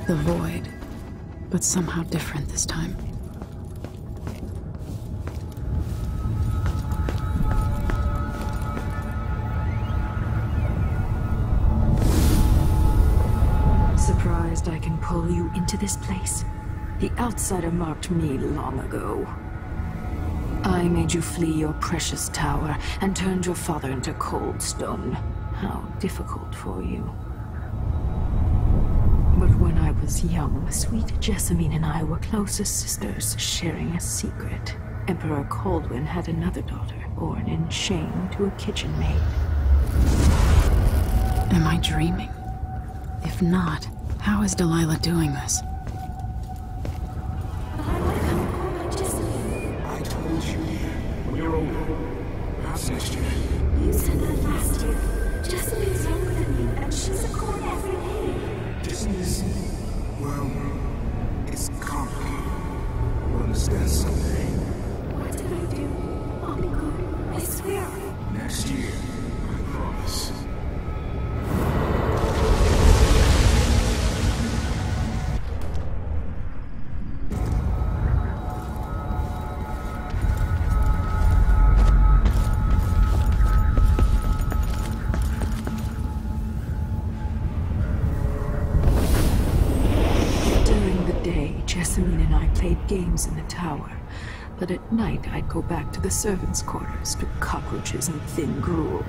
The void, but somehow different this time. Surprised I can pull you into this place? The Outsider marked me long ago. I made you flee your precious tower and turned your father into cold stone. How difficult for you. But when I was young, sweet Jessamine and I were close as sisters, sharing a secret. Emperor Kaldwin had another daughter, born in shame to a kitchen maid. Am I dreaming? If not, how is Delilah doing this? I told you, dear. When you're older. Perhaps next year. You said that last year. Jessamine's younger than you, and she's a court every day. Isn't this... well... it's complicated. You'll understand someday. What did I do? I'll be good. I swear. Next year, I promise. Jessamine and I played games in the tower, but at night I'd go back to the servants' quarters to cockroaches and thin gruel.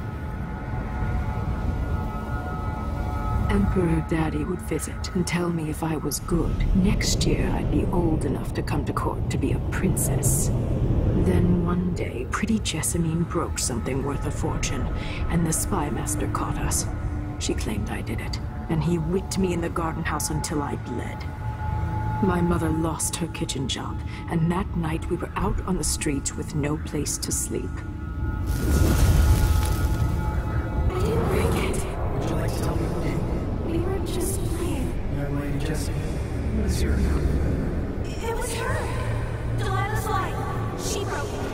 Emperor Daddy would visit and tell me if I was good. Next year I'd be old enough to come to court to be a princess. Then one day, pretty Jessamine broke something worth a fortune, and the spy master caught us. She claimed I did it, and he whipped me in the garden house until I bled. My mother lost her kitchen job, and that night we were out on the streets with no place to sleep. I didn't break it. Would you like to tell me who did? We were just playing. Young lady Jessie, what is your account? It was her. Delilah's light. She broke it.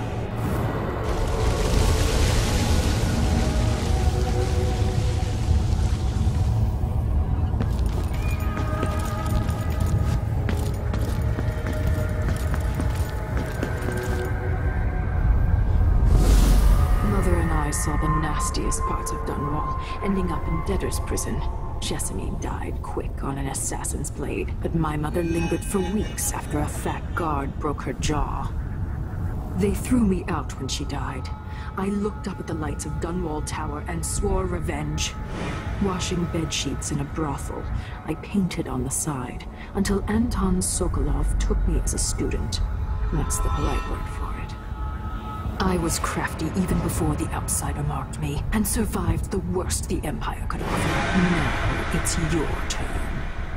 Saw the nastiest parts of Dunwall, ending up in debtor's prison. Jessamine died quick on an assassin's blade, but my mother lingered for weeks after a fat guard broke her jaw. They threw me out when she died. I looked up at the lights of Dunwall Tower and swore revenge. Washing bedsheets in a brothel, I painted on the side, until Anton Sokolov took me as a student. That's the polite word for it. I was crafty even before the Outsider marked me, and survived the worst the Empire could offer. Now it's your turn.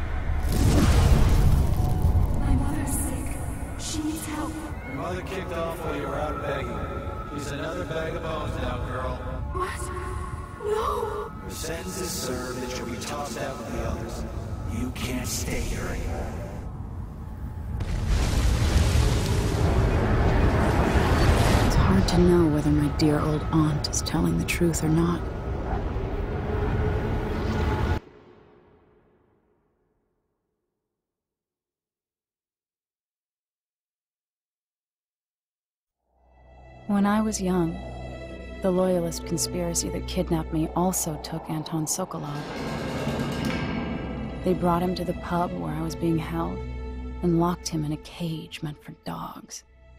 My mother's sick. She needs help. Your mother kicked off while you were out begging. She's another bag of bones now, girl. What? No! Your sentence is served that you'll be tossed out with the others. You can't stay here anymore. Hard to know whether my dear old aunt is telling the truth or not. When I was young, the Loyalist conspiracy that kidnapped me also took Anton Sokolov. They brought him to the pub where I was being held and locked him in a cage meant for dogs.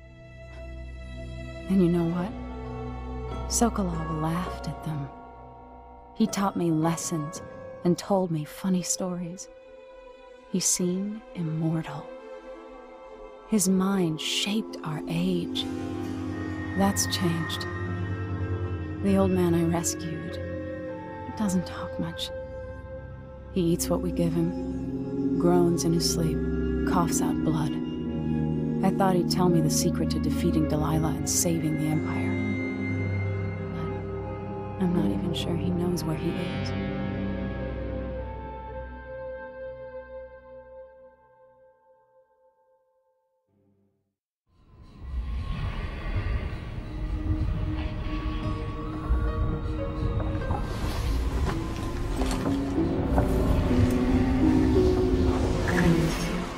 And you know what? Sokolov laughed at them. He taught me lessons and told me funny stories. He seemed immortal. His mind shaped our age. That's changed. The old man I rescued doesn't talk much. He eats what we give him, groans in his sleep, coughs out blood. I thought he'd tell me the secret to defeating Delilah and saving the Empire. But I'm not even sure he knows where he is.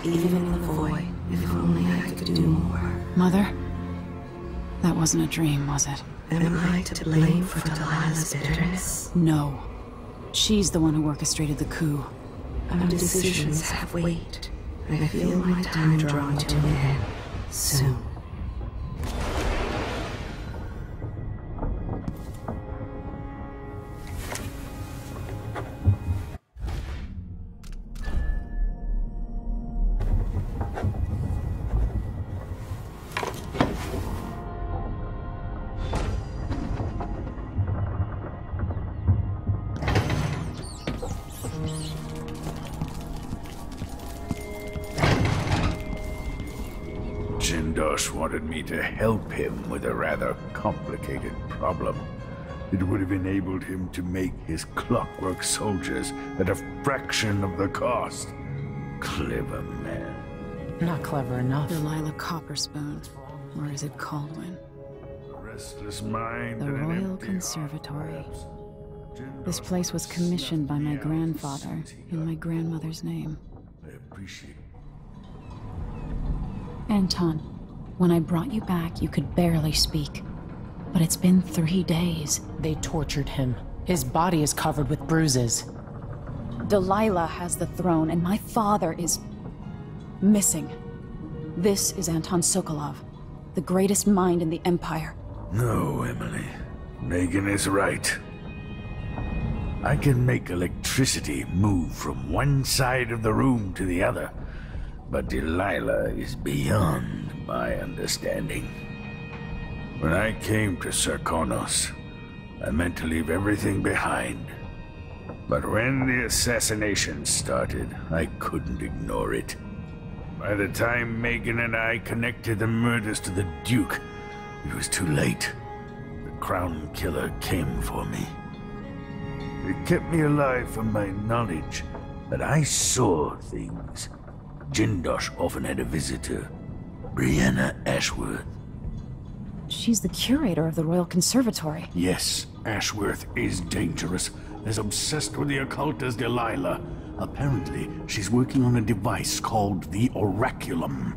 even in the void, if only I could do more. Mother? That wasn't a dream, was it? Am I to blame for Delilah's bitterness? No. She's the one who orchestrated the coup. Our decisions have weight. I feel my time drawing to an end soon. Jindosh wanted me to help him with a rather complicated problem. It would have enabled him to make his clockwork soldiers at a fraction of the cost. Clever man. Not clever enough. Delilah Copperspoon. Or is it Kaldwin? A restless mind The and an Royal empty Conservatory. heart, perhaps. This place was commissioned by my grandfather in my grandmother's name. I appreciate it. Anton, when I brought you back, you could barely speak. But it's been 3 days. They tortured him. His body is covered with bruises. Delilah has the throne, and my father is... missing. This is Anton Sokolov, the greatest mind in the Empire. No, Emily. Megan is right. I can make electricity move from one side of the room to the other, but Delilah is beyond my understanding. When I came to Serkonos, I meant to leave everything behind. But when the assassination started, I couldn't ignore it. By the time Megan and I connected the murders to the Duke, it was too late. The Crown Killer came for me. It kept me alive from my knowledge that I saw things. Jindosh often had a visitor, Brianna Ashworth. She's the curator of the Royal Conservatory. Yes, Ashworth is dangerous, as obsessed with the occult as Delilah. Apparently, she's working on a device called the Oraculum.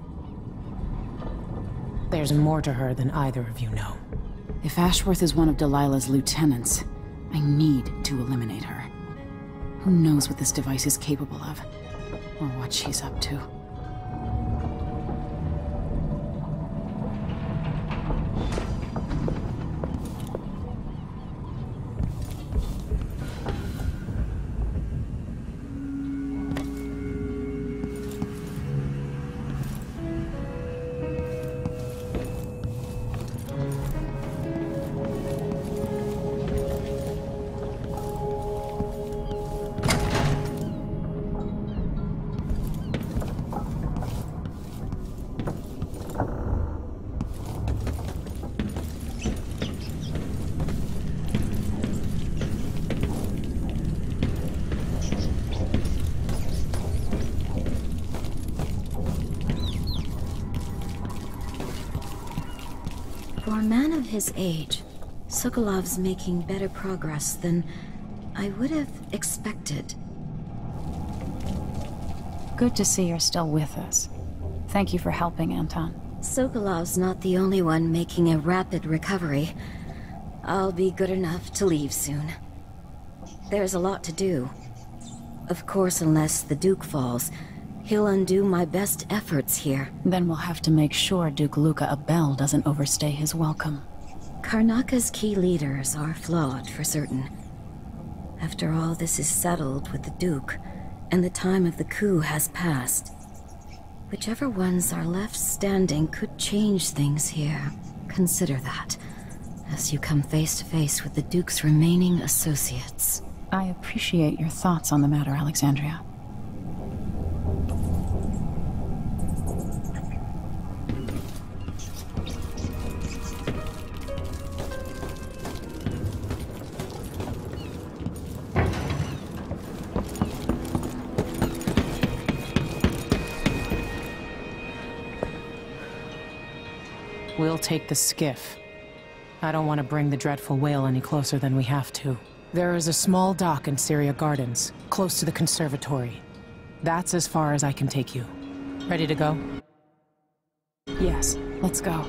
There's more to her than either of you know. If Ashworth is one of Delilah's lieutenants, I need to eliminate her. Who knows what this device is capable of, or what she's up to. For a man of his age, Sokolov's making better progress than I would have expected. Good to see you're still with us. Thank you for helping, Anton. Sokolov's not the only one making a rapid recovery. I'll be good enough to leave soon. There's a lot to do. Of course, unless the Duke falls, he'll undo my best efforts here. Then we'll have to make sure Duke Luca Abel doesn't overstay his welcome. Karnaka's key leaders are flawed, for certain. After all this is settled with the Duke, and the time of the coup has passed, whichever ones are left standing could change things here. Consider that, as you come face to face with the Duke's remaining associates. I appreciate your thoughts on the matter, Alexandria. We'll take the skiff. I don't want to bring the dreadful whale any closer than we have to. There is a small dock in Syria Gardens, close to the conservatory. That's as far as I can take you. Ready to go? Yes, let's go.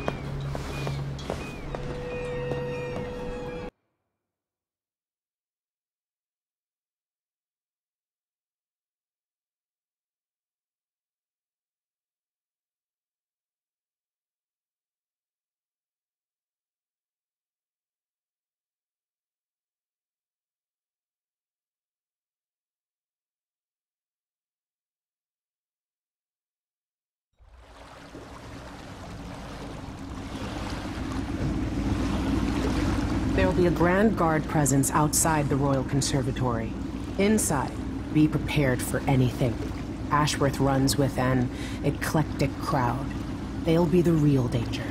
There will be a Grand Guard presence outside the Royal Conservatory. Inside, be prepared for anything. Ashworth runs with an eclectic crowd. They'll be the real danger.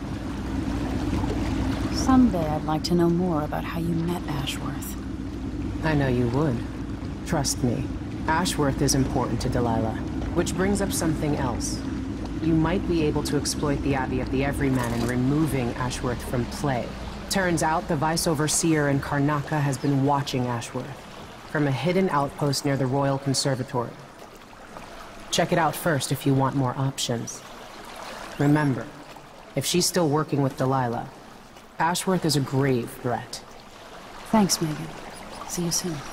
Someday I'd like to know more about how you met Ashworth. I know you would. Trust me. Ashworth is important to Delilah. Which brings up something else. You might be able to exploit the Abbey of the Everyman in removing Ashworth from play. Turns out the Vice Overseer in Karnaca has been watching Ashworth from a hidden outpost near the Royal Conservatory. Check it out first if you want more options. Remember, if she's still working with Delilah, Ashworth is a grave threat. Thanks, Megan. See you soon.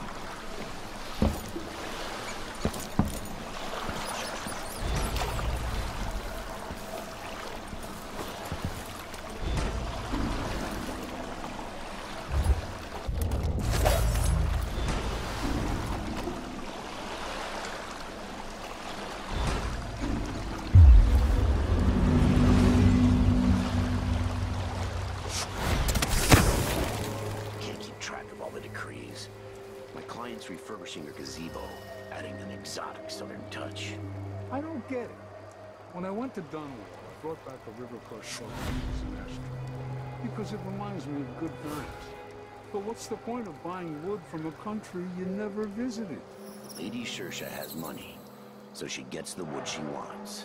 Refurbishing her gazebo, adding an exotic southern touch. I don't get it. When I went to Dunwall, I brought back a Rivercrest Showcase and ashtray because it reminds me of good times. But what's the point of buying wood from a country you never visited? Lady Shersha has money, so she gets the wood she wants.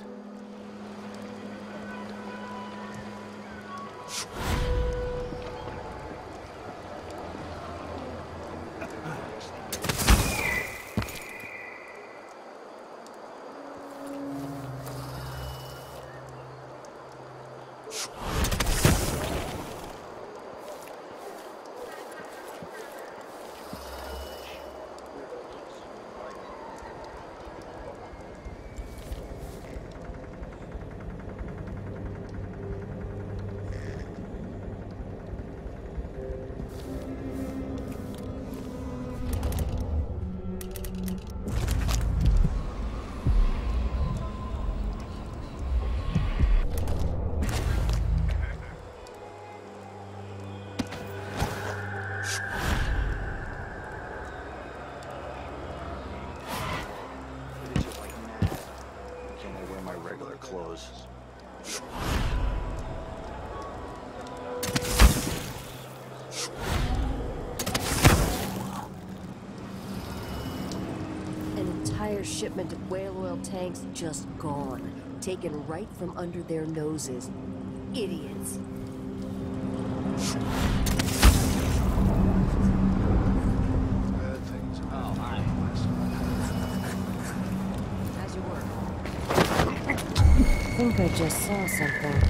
Clothes. An entire shipment of whale oil tanks just gone, taken right from under their noses. Idiots. Bad things. Oh, hi. How's your work? I think I just saw something.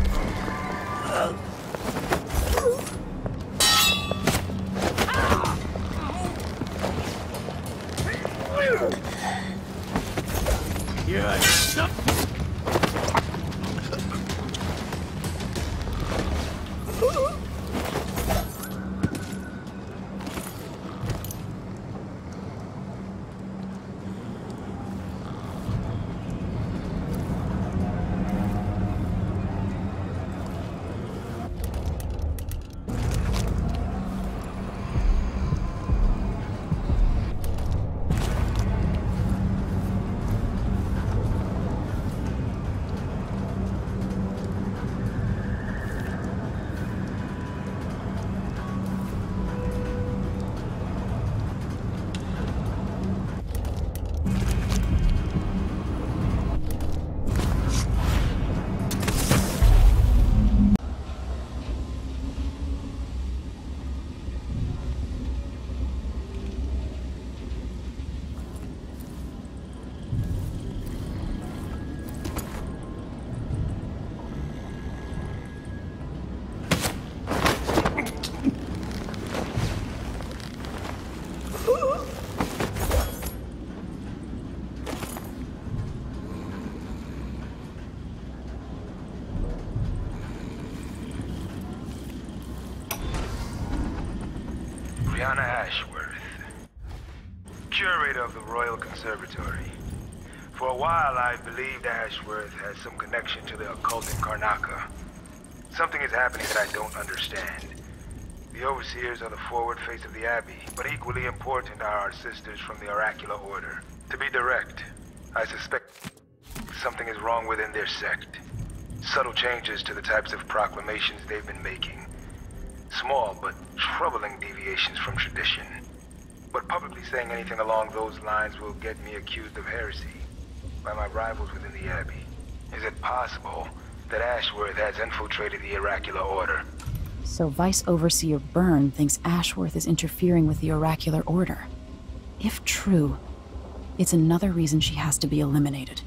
Brianna Ashworth, curator of the Royal Conservatory. For a while, I believed Ashworth has some connection to the occult in Karnaca. Something is happening that I don't understand. The Overseers are the forward face of the Abbey, but equally important are our sisters from the Oracular Order. To be direct, I suspect something is wrong within their sect. Subtle changes to the types of proclamations they've been making. Small but troubling deviations from tradition. But publicly saying anything along those lines will get me accused of heresy by my rivals within the Abbey. Is it possible that Ashworth has infiltrated the Oracular Order? So Vice Overseer Byrne thinks Ashworth is interfering with the Oracular Order. If true, it's another reason she has to be eliminated.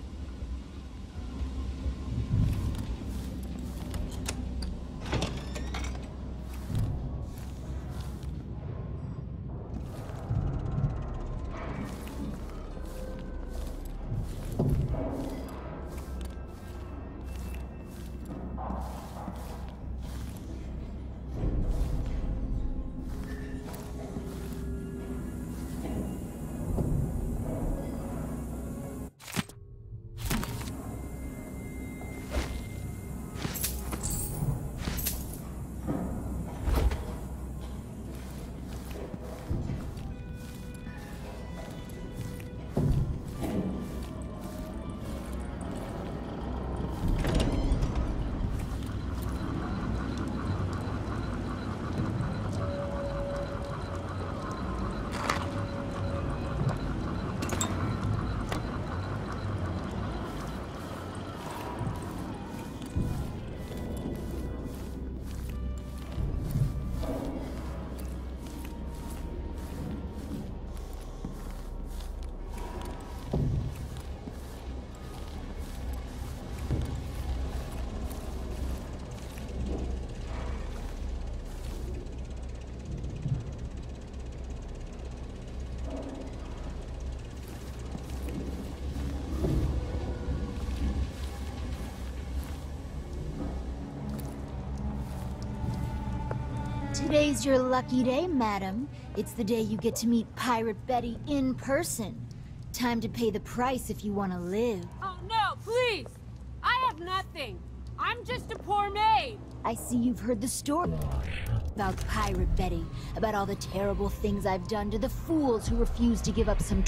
Today's your lucky day, madam. It's the day you get to meet Pirate Betty in person. Time to pay the price if you want to live. Oh no, please! I have nothing. I'm just a poor maid. I see you've heard the story about Pirate Betty, about all the terrible things I've done to the fools who refuse to give up some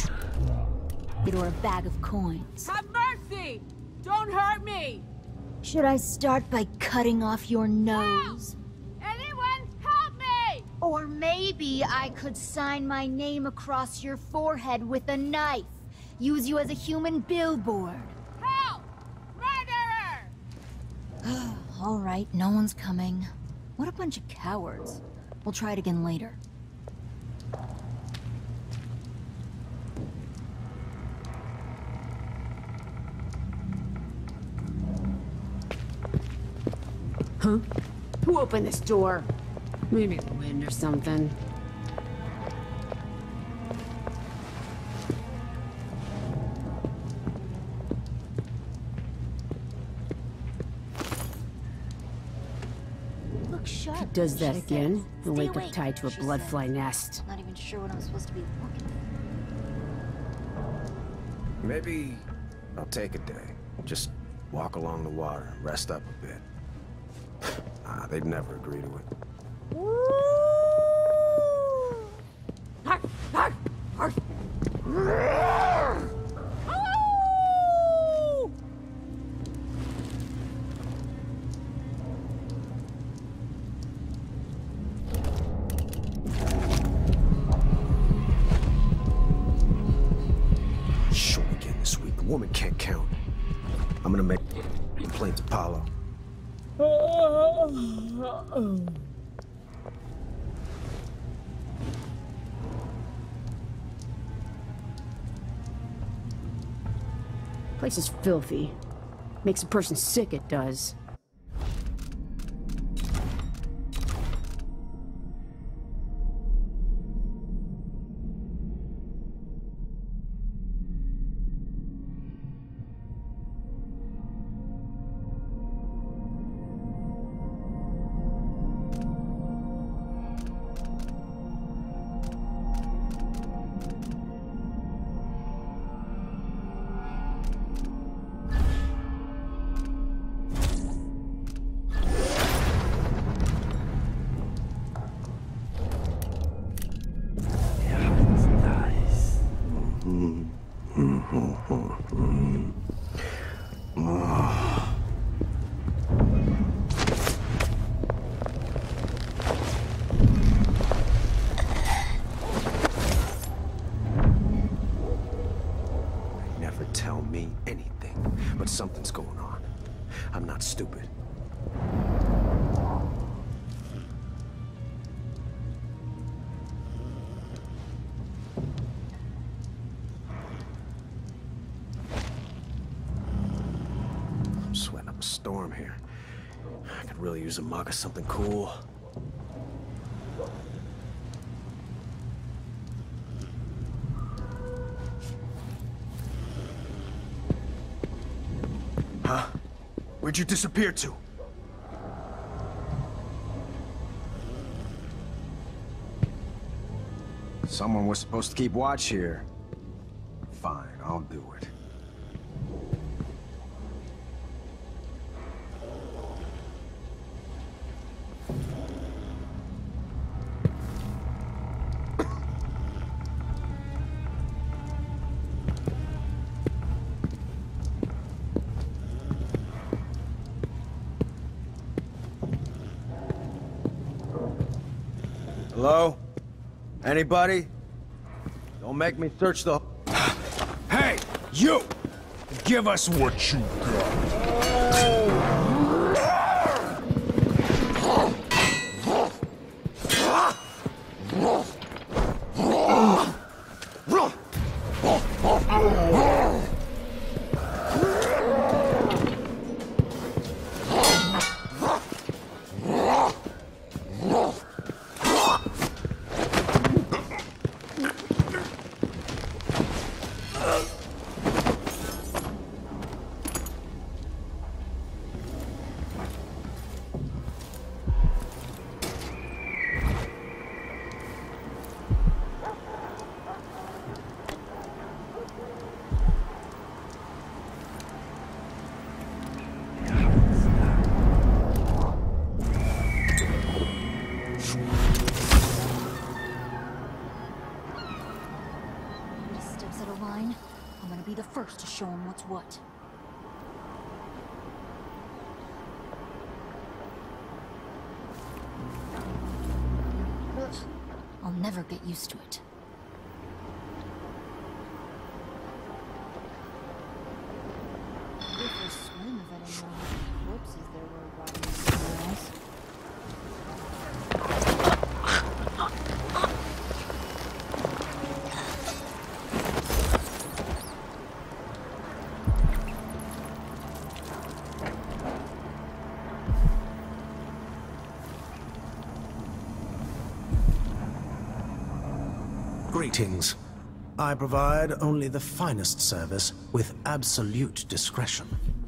or a bag of coins. Have mercy! Don't hurt me! Should I start by cutting off your nose? Anyone help me! Or maybe I could sign my name across your forehead with a knife. Use you as a human billboard. Help! Murderer! All right, no one's coming. What a bunch of cowards. We'll try it again later. Huh? Who opened this door? Maybe the wind or something. Look sharp. He does that again. He'll Stay wake up awake, tied to a she bloodfly said. nest. Not even sure what I'm supposed to be looking for. Maybe I'll take a day. Just walk along the water, rest up a bit. They'd never agree to it. Sure again this week. The woman can't count. I'm gonna make a complaint to Paolo. Place is filthy. Makes a person sick, it does. mean anything, but something's going on. I'm not stupid. I'm sweating up a storm here. I could really use a mug of something cool. Huh? Where'd you disappear to? Someone was supposed to keep watch here. Fine, I'll do it. Hello? Anybody? Don't make me search the... Hey, you! Give us what you got. To show him what's what. Ugh. I'll never get used to it. If we swim, if I didn't know how many corpses there were rotting in the house. Greetings. I provide only the finest service with absolute discretion.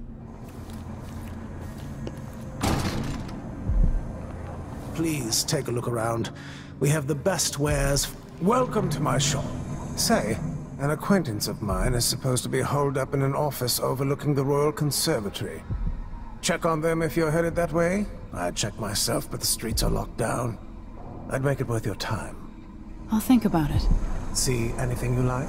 Please take a look around. We have the best wares. Welcome to my shop. Say, an acquaintance of mine is supposed to be holed up in an office overlooking the Royal Conservatory. Check on them if you're headed that way. I'd check myself, but the streets are locked down. I'd make it worth your time. I'll think about it. See anything you like?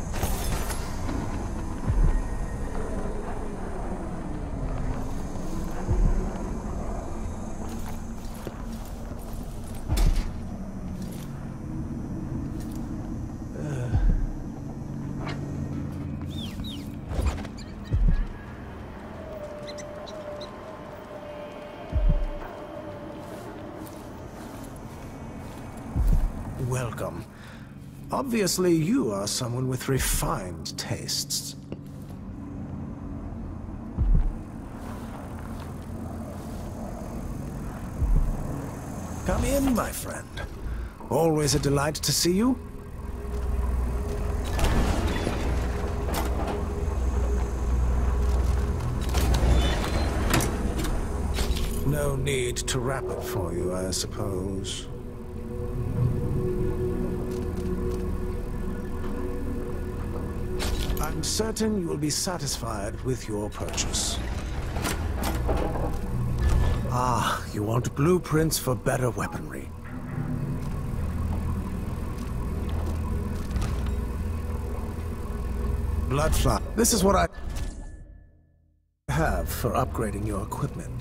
Welcome. Obviously, you are someone with refined tastes. Come in, my friend. Always a delight to see you. No need to wrap it for you, I suppose. I'm certain you will be satisfied with your purchase. Ah, you want blueprints for better weaponry. Bloodflower. This is what I have for upgrading your equipment.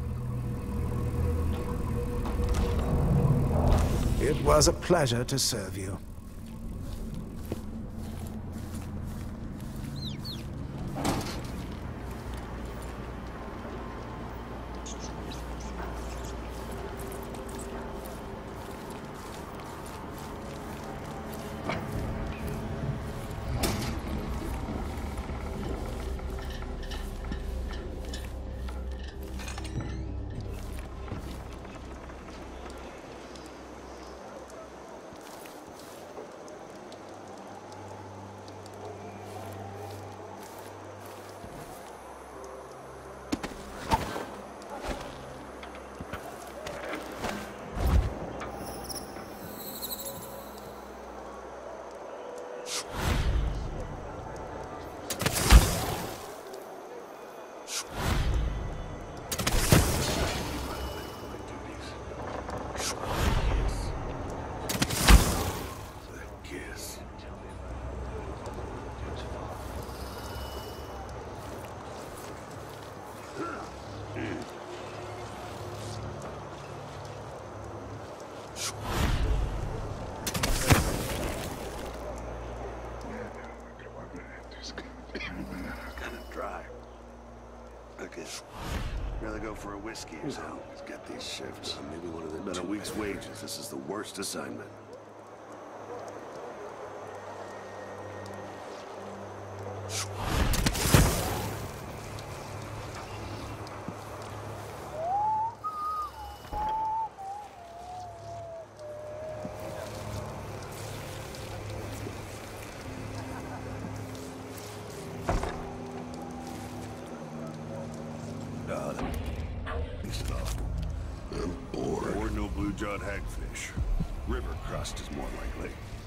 It was a pleasure to serve you. looking. Rather go for a whiskey or something. Let's get these shifts. Maybe one of them. About a week's wages. This is the worst assignment. I'm bored. Or no blue-jawed hagfish. River crust is more likely.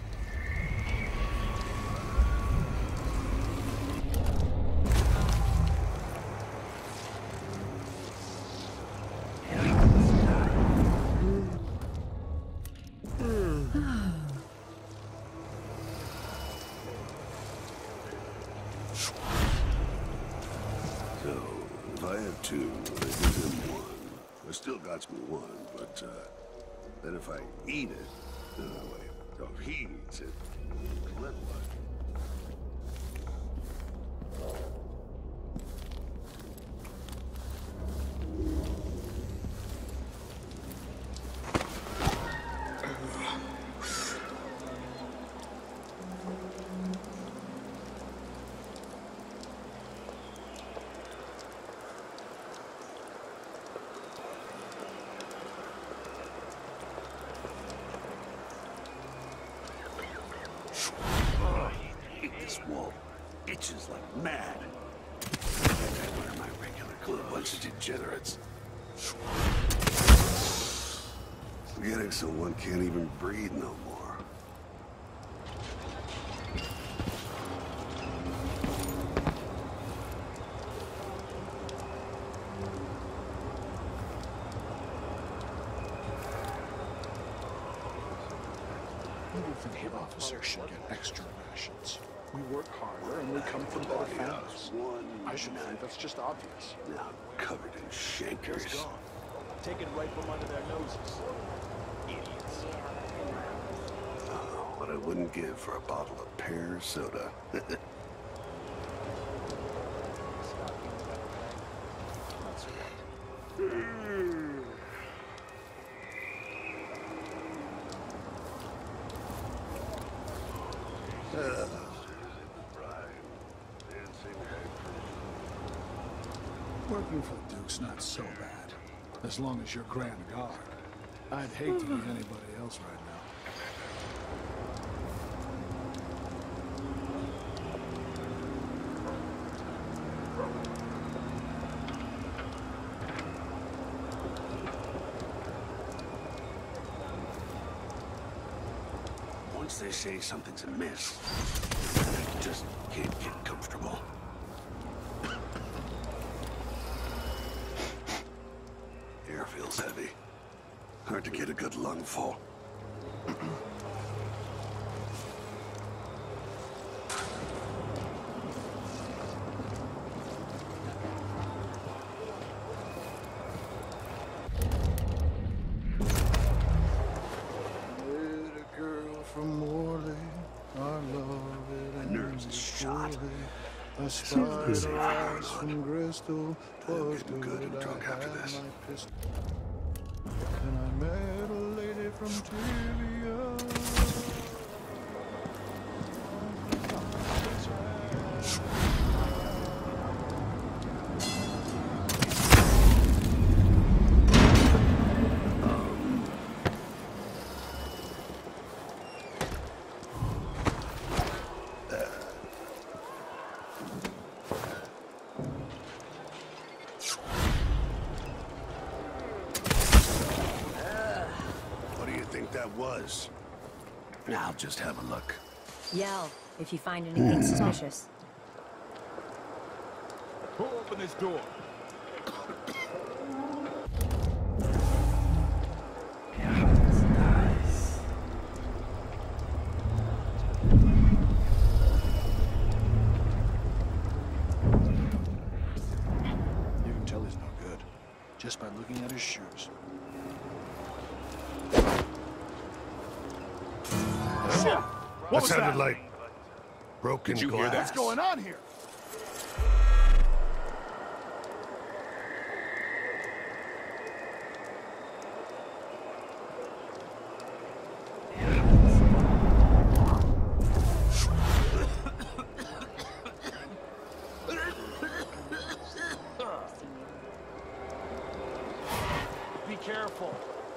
So, if I have two, I give him one. I still got me one, but then if I eat it, wait, so if he eats it, then what? This wall itches like mad. I wear my regular clothes. Bunch of degenerates. Getting so one can't even breathe no more. The officer should get extra rations. We work harder and we come from better families. I should think that's just obvious. Now covered in shankers. Take it right from under their noses. Idiots. Oh, what I wouldn't give for a bottle of pear soda. Working for the Duke's not so bad, as long as you're Grand Guard. I'd hate to be anybody else right now. Once they say something's amiss, I just can't get comfortable. Air feels heavy. Hard to get a good lungful. From Morley, I love it. My nerves are shot. I spied Safe her for eyes from Bristol. I'm getting good and drunk after this. And I met a lady from Tibia. That was. I'll just have a look. Yell if you find anything suspicious. Who opened this door? You can tell he's no good, just by looking at his shoes. What sounded like broken Did you glass. hear that? What's going on here? careful.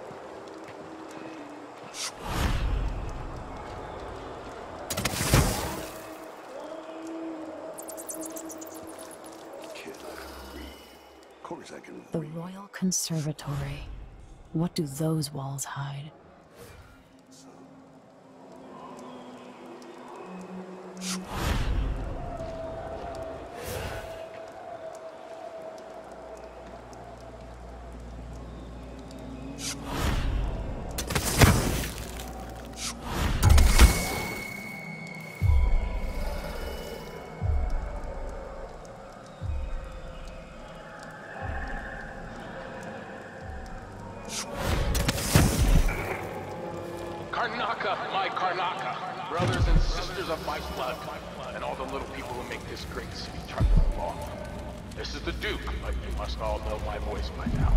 Of course I can. The Royal Conservatory. What do those walls hide? Karnaca, my Karnaca, brothers and sisters of my blood, and all the little people who make this great city tremble along. This is the Duke, but you must all know my voice by now.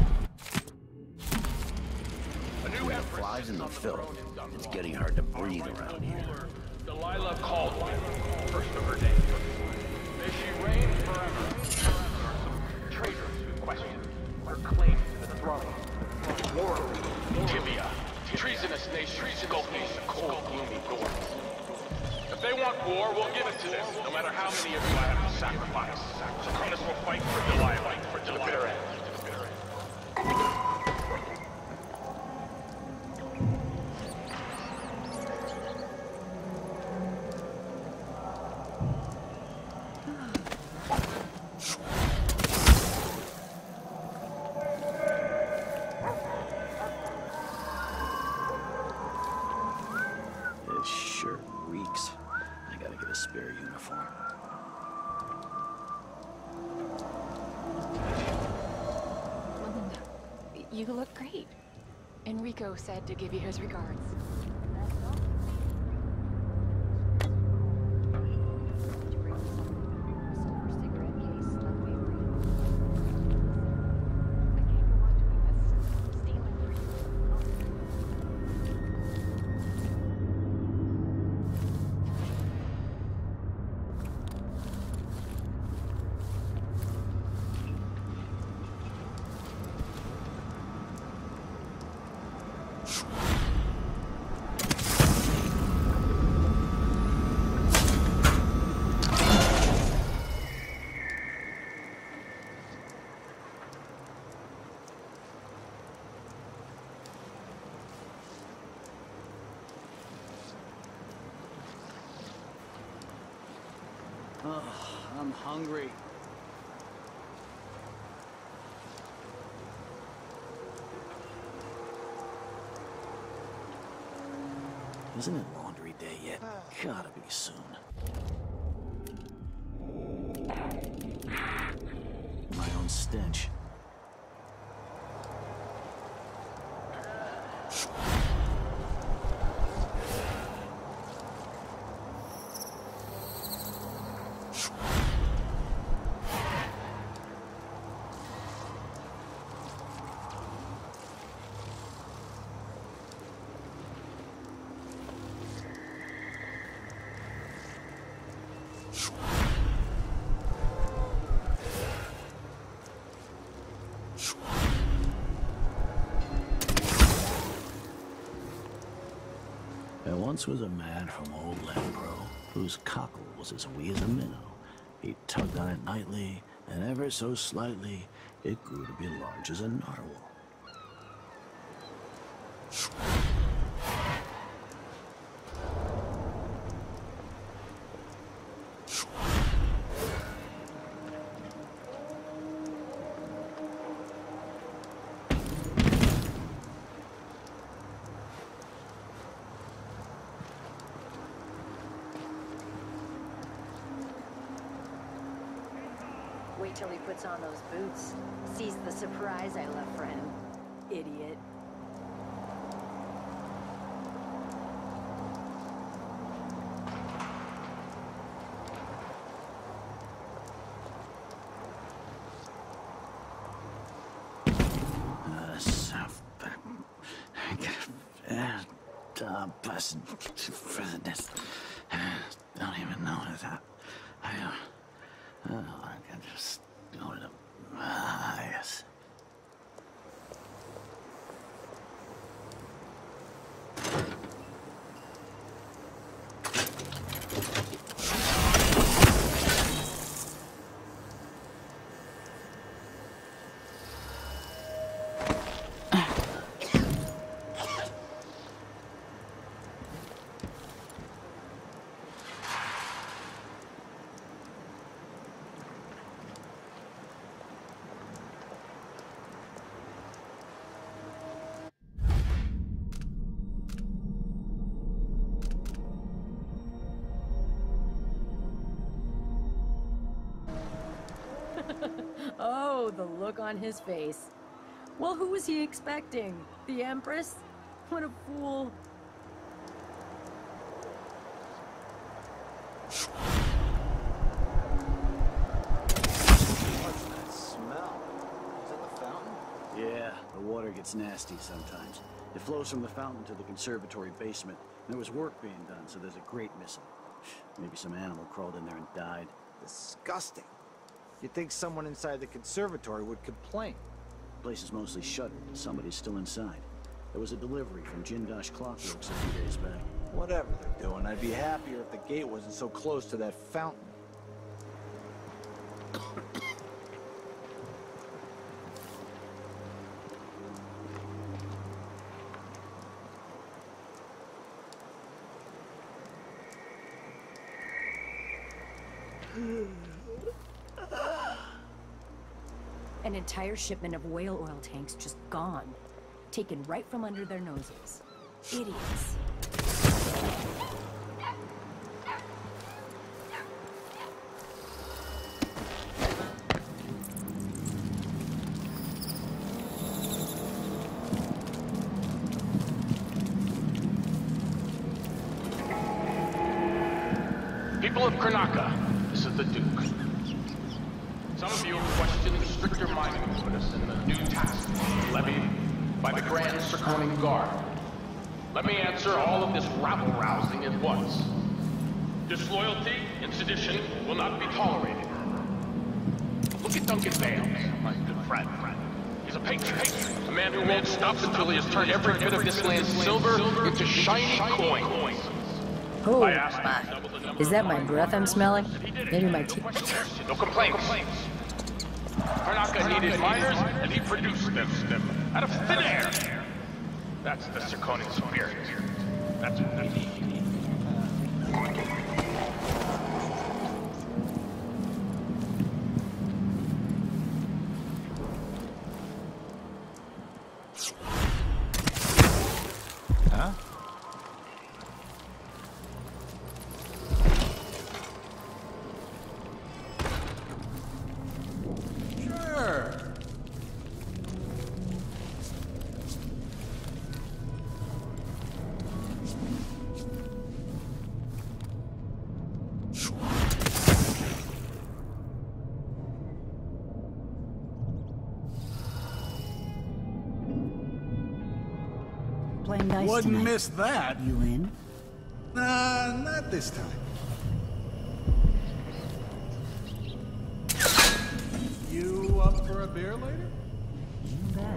A new empress flies in the filth. It's getting hard to breathe around here. Delilah Caldwell, first of her name. May she reign forever. There are some traitors who question her claim to the throne. Warley, Tibia, treasonous nation, skulking the cold, gloomy doors. If they want war, we'll give it to them, no matter how many of you I have to sacrifice. Cronus will fight for Delilah, to the bitter end. This shirt reeks. I gotta get a spare uniform. You look great. Enrico said to give you his regards. Oh, I'm hungry. Isn't it laundry day yet? Gotta be soon. My own stench. There once was a man from old Lambro, whose cockle was as wee as a minnow. He tugged on it nightly, and ever so slightly, it grew to be large as a narwhal. Wait till he puts on those boots. Sees the surprise I left for him. Idiot. Don't even know that. I can just go to yes. Oh, the look on his face. Well, who was he expecting? The Empress? What a fool. What's that smell? Is that the fountain? Yeah, the water gets nasty sometimes. It flows from the fountain to the conservatory basement. There was work being done, so there's a grate missing. Maybe some animal crawled in there and died. Disgusting. You'd think someone inside the conservatory would complain. The place is mostly shuttered, but somebody's still inside. There was a delivery from Jindosh Clockworks a few days back. Whatever they're doing, I'd be happier if the gate wasn't so close to that fountain. An entire shipment of whale oil tanks just gone. Taken right from under their noses. Idiots. People of Karnaca, this is the Duke. Some of you have questioned the stricter mining orders and the new tax levied by the Grand Circonian Guard. Let me answer all of this rabble-rousing at once. Disloyalty and sedition will not be tolerated. Look at Duncan Bales, my good friend. He's a patriot, a man who won't stop until he has turned every bit of this land's silver into shiny coins. Oh, is that my breath I'm smelling? Maybe my teeth. No complaints. Karnaca needed miners, and he produced them out of thin air. That's the Circonian spirit. That's what we need. Huh? Playing nice Wouldn't tonight. miss that. You in? Nah, not this time. You up for a beer later? You bet.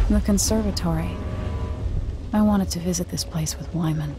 The conservatory. I wanted to visit this place with Wyman.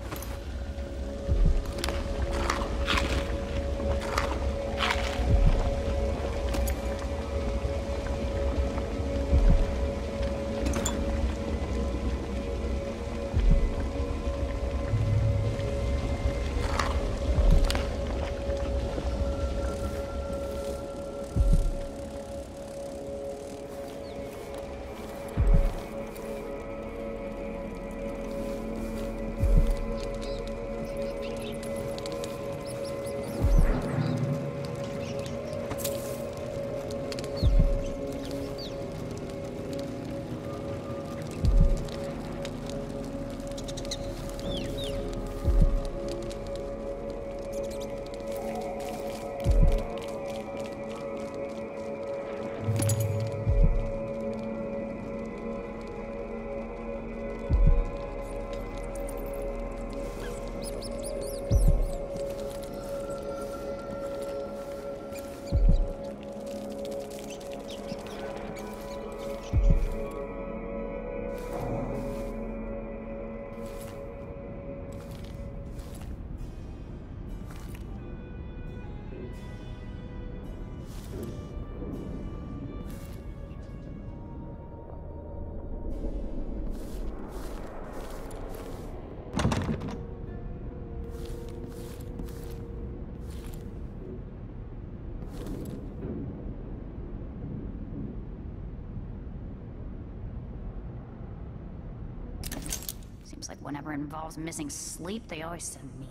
Seems like whenever it involves missing sleep, they always send me.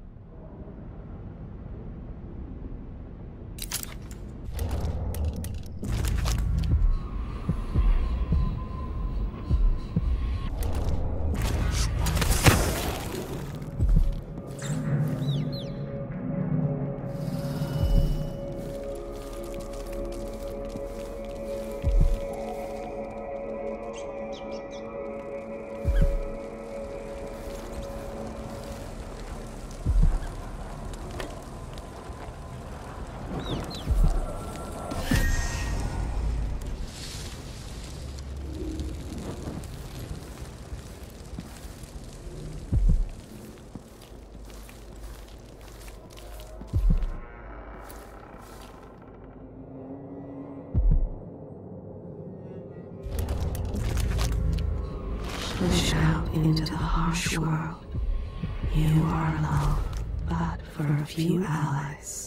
Push out into the harsh world. You are alone, but for a few allies.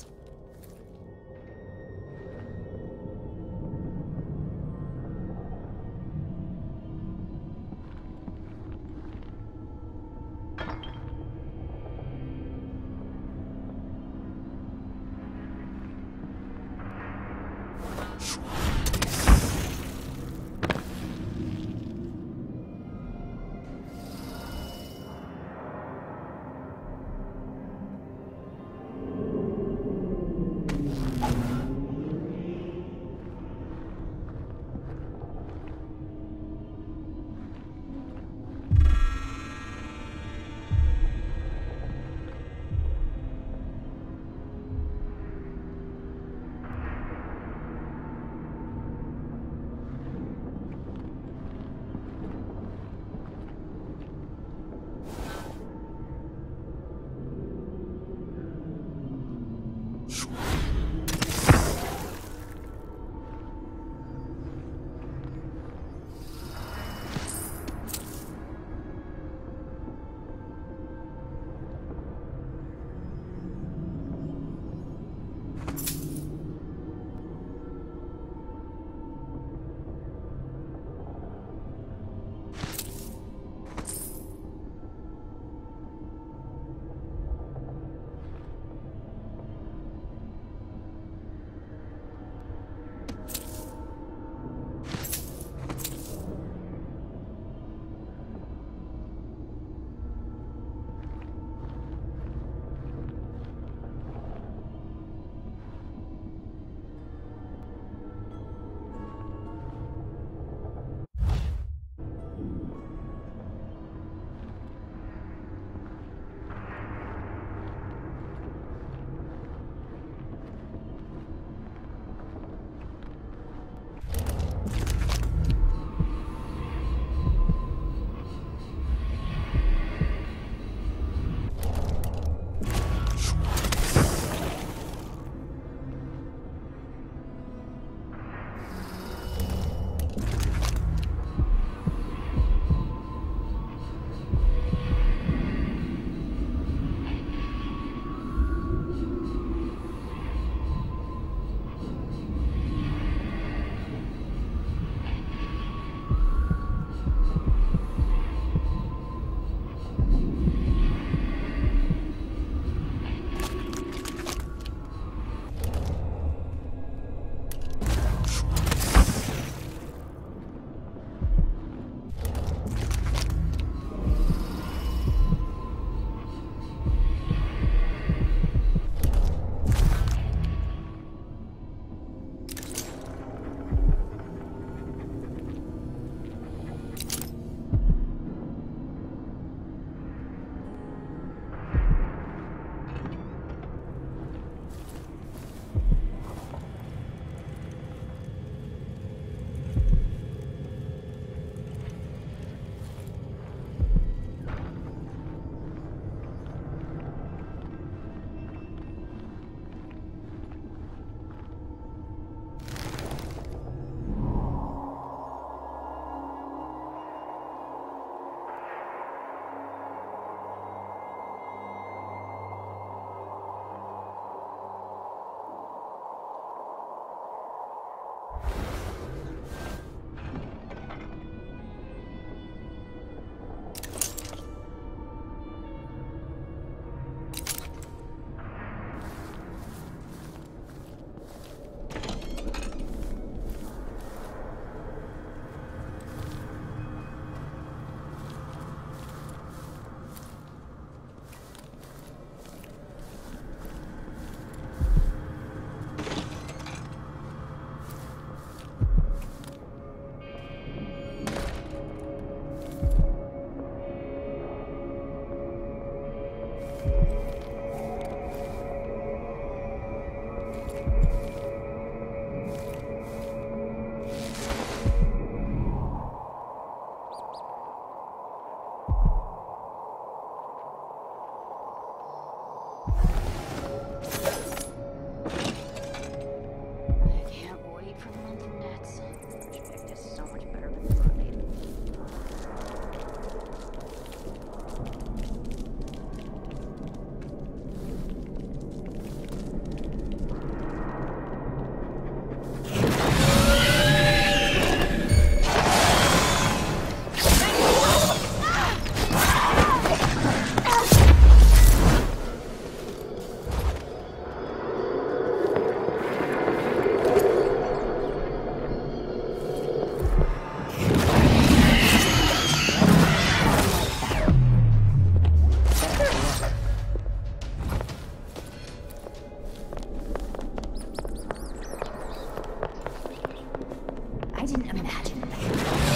didn't imagine that.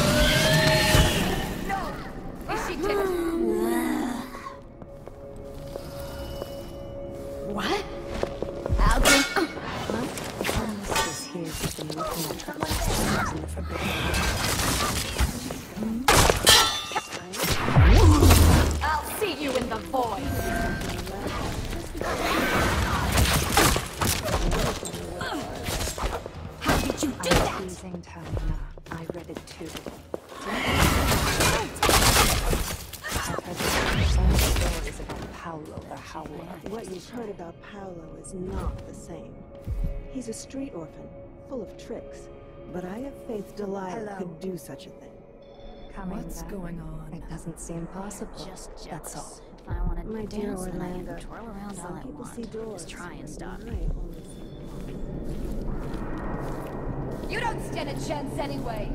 No! She did it. What? Alvin! Promise is his with the looking at her like in the forbidden. I'll see you in the void. How did you do that? Pleasing Talina. I read it too. I've heard some stories about Paolo the Howler. What you've heard about Paolo is not the same. He's a street orphan, full of tricks. But I have faith Delilah could do such a thing. What's going on? It doesn't seem possible. Just That's all. If I wanted My to dear dance, then I Orlando, can twirl around all some I people want. see doors. Just try and stop me. I only see You don't stand a chance anyway.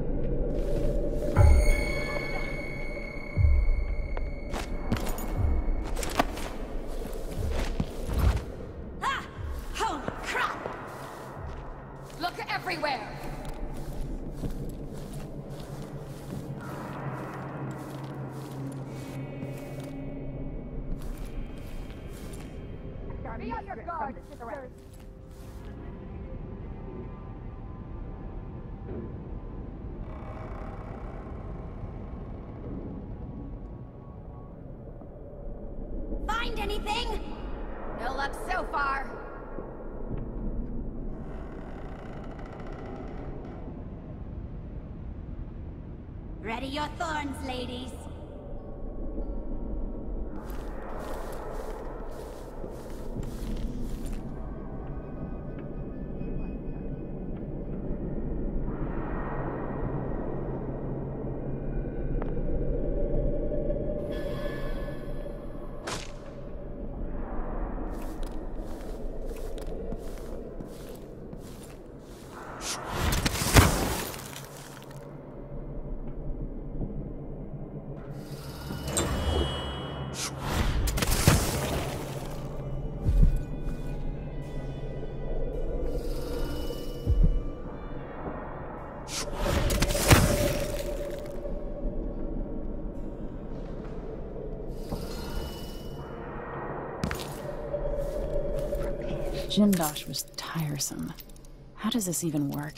Ah! Holy crap! Look everywhere. Be on your guard. Find anything? No luck so far. Ready your thorns, ladies. Jindosh was tiresome. How does this even work?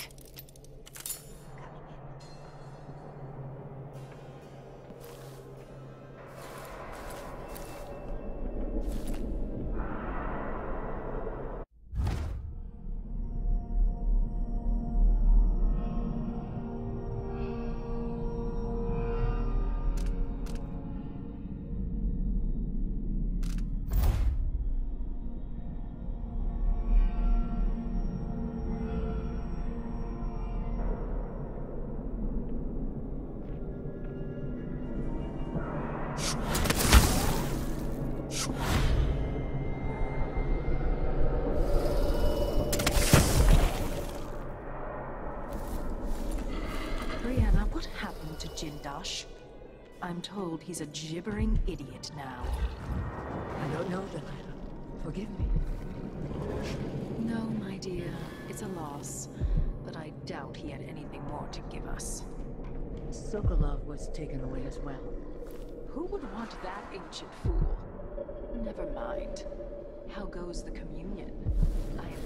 Brianna, what happened to Jindosh? I'm told he's a gibbering idiot now. I don't know, Delilah. Forgive me. No, my dear. It's a loss. But I doubt he had anything more to give us. Sokolov was taken away as well. Who would want that ancient fool? Never mind. How goes the communion? I am...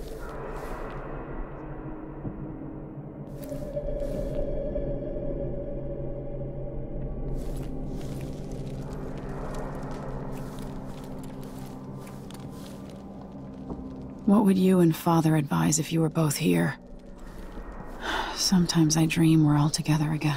What would you and Father advise if you were both here? Sometimes I dream we're all together again.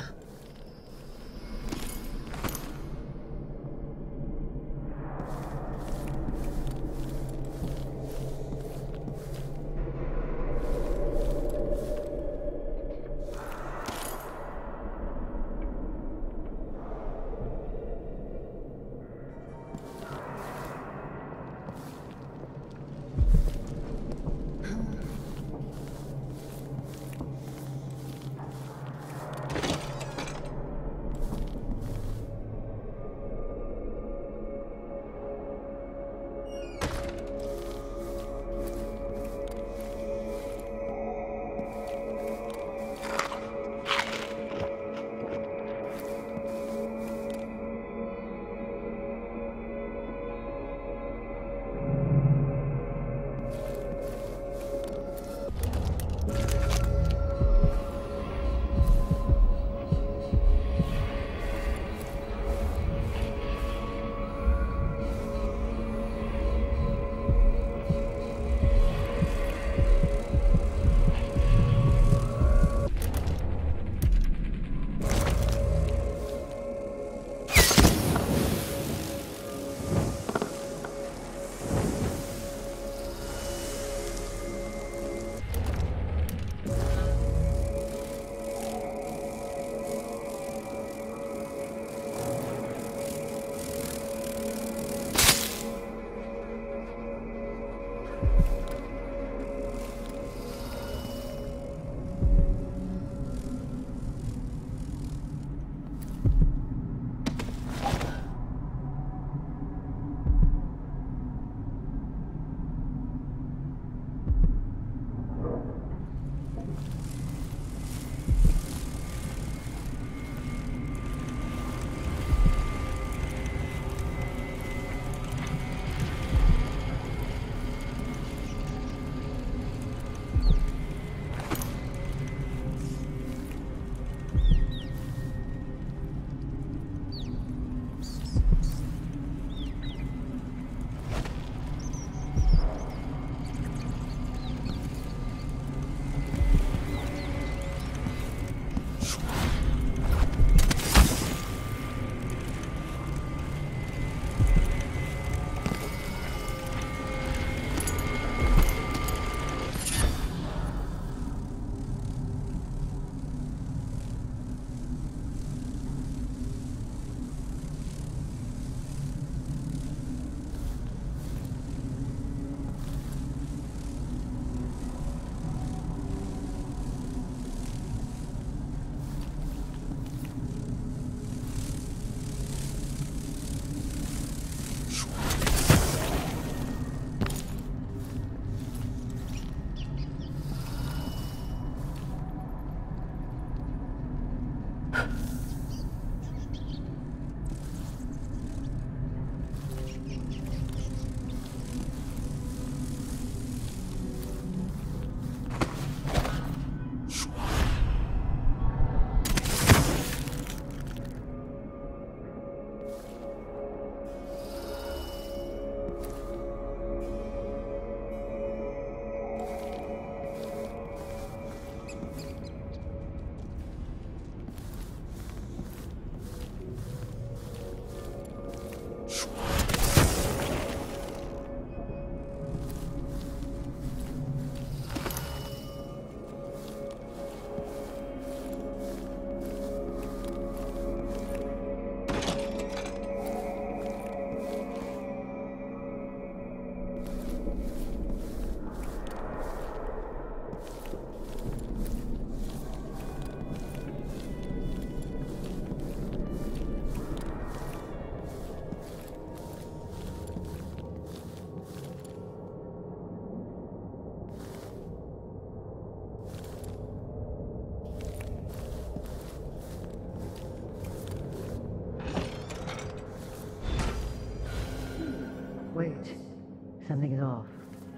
Something's off.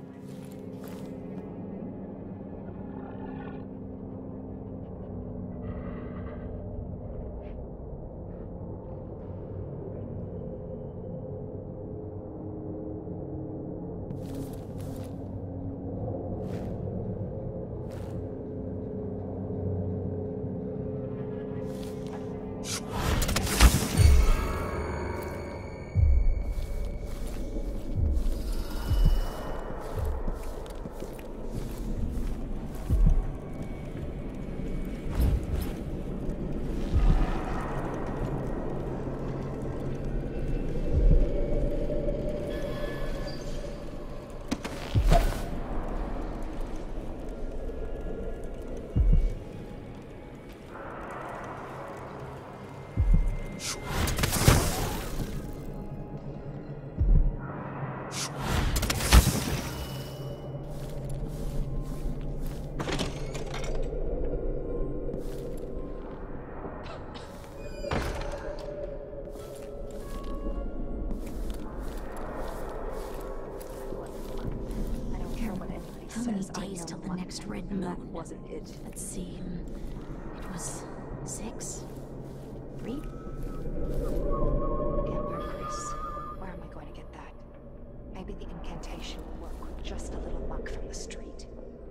Days till the next red moon. That wasn't it. Let's see. It was 6? 3? Ambergris. Where am I going to get that? Maybe the incantation will work with just a little muck from the street.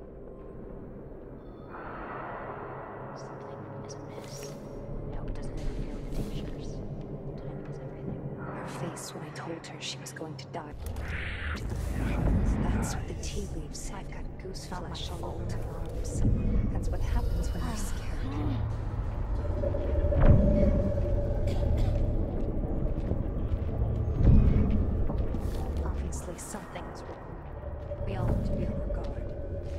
Something is amiss. I hope it doesn't interfere with the tinctures. Timing is everything. Her face when I told her she was going to die. That's what the tea leaves said. I got goose flesh all over my arms. That's what happens when you're scared. Obviously something's wrong. We all have to be on our guard.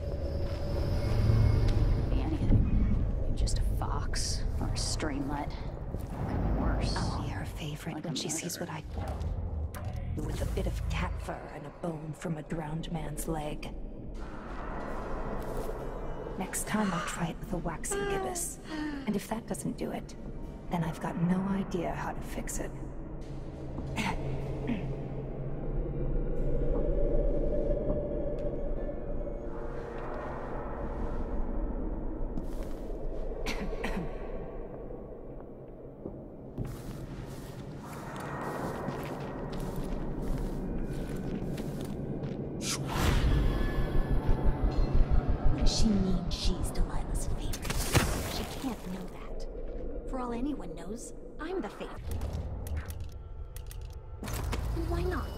Could be anything. Just a fox or a streamlet. Could be worse. I'll be her favorite Like when a she sees murderer. what I do with a bit of cat fur and a bone from a drowned man's leg. Next time I'll try it with a waxy gibbous. And if that doesn't do it, then I've got no idea how to fix it. What does she mean she's Delilah's favorite? She can't know that. For all anyone knows, I'm the favorite. And why not?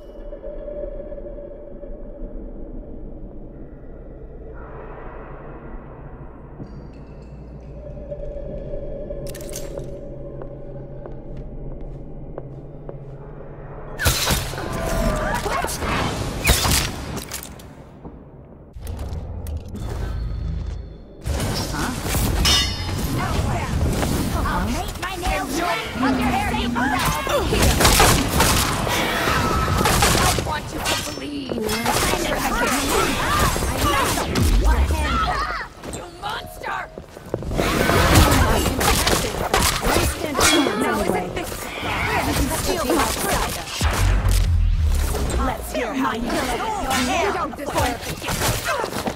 Let's hear how you you don't deserve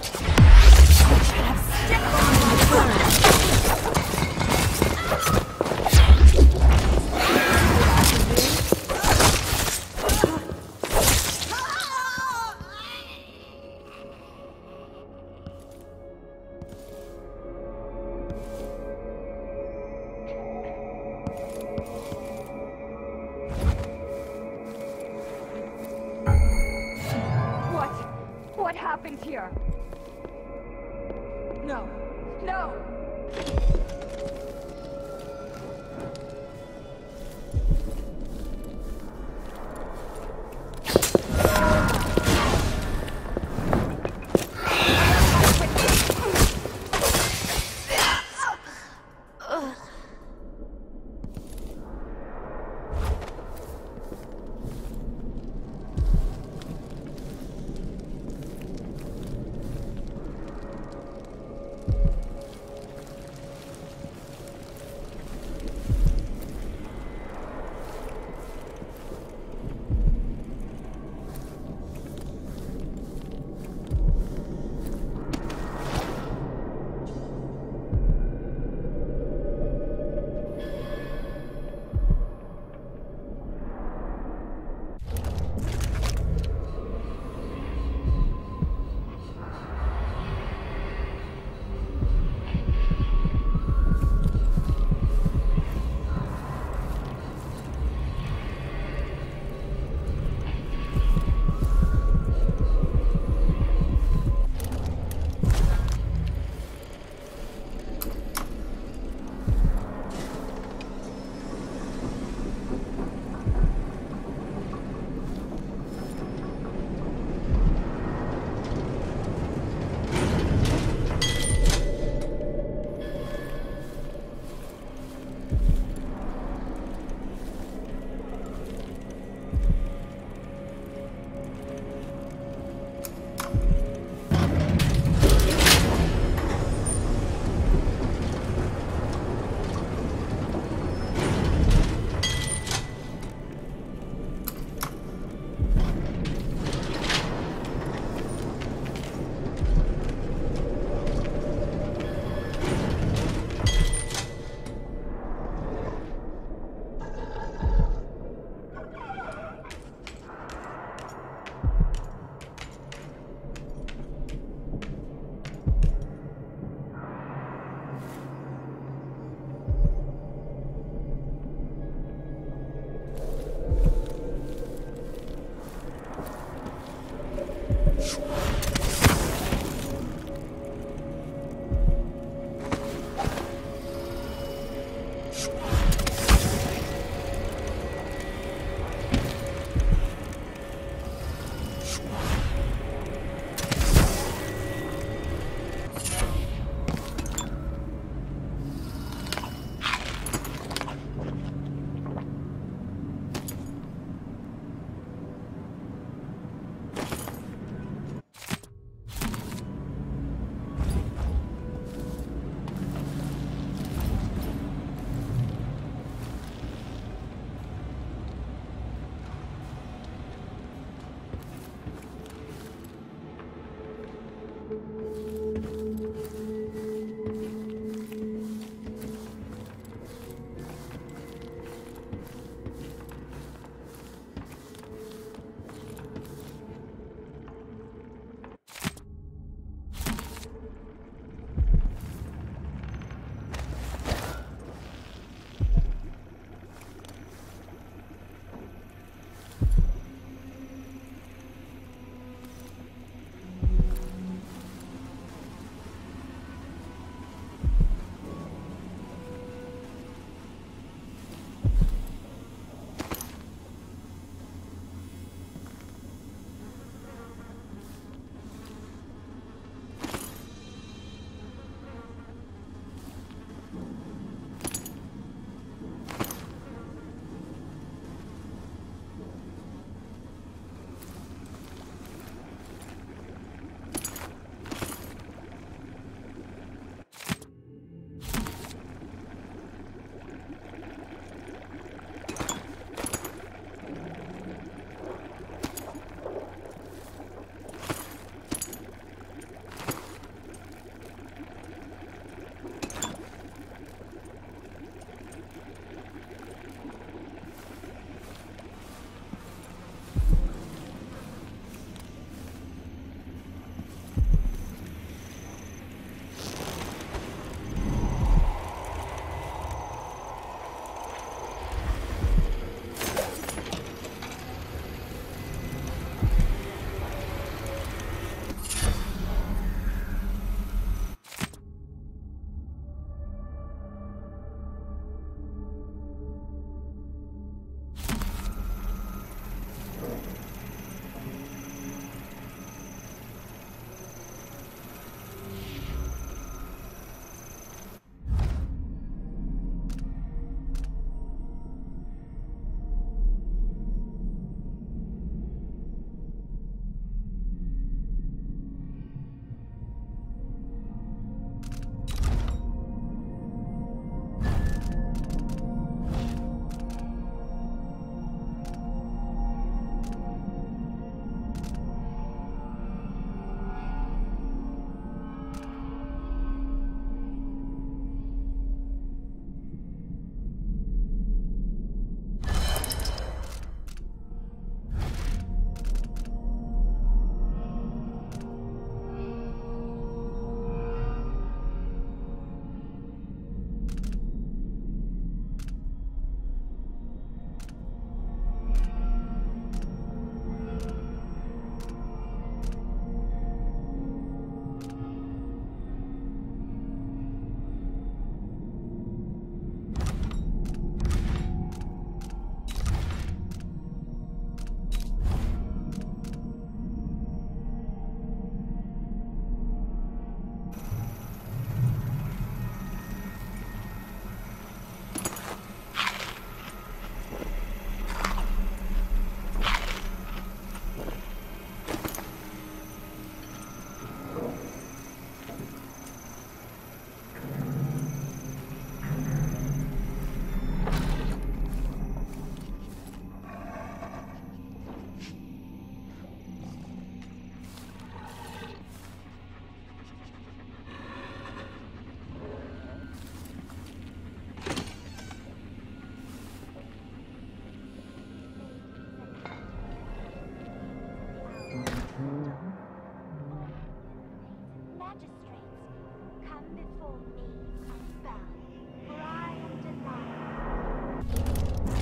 What happened here? No. No! Call me a Valley, for I am Delilah.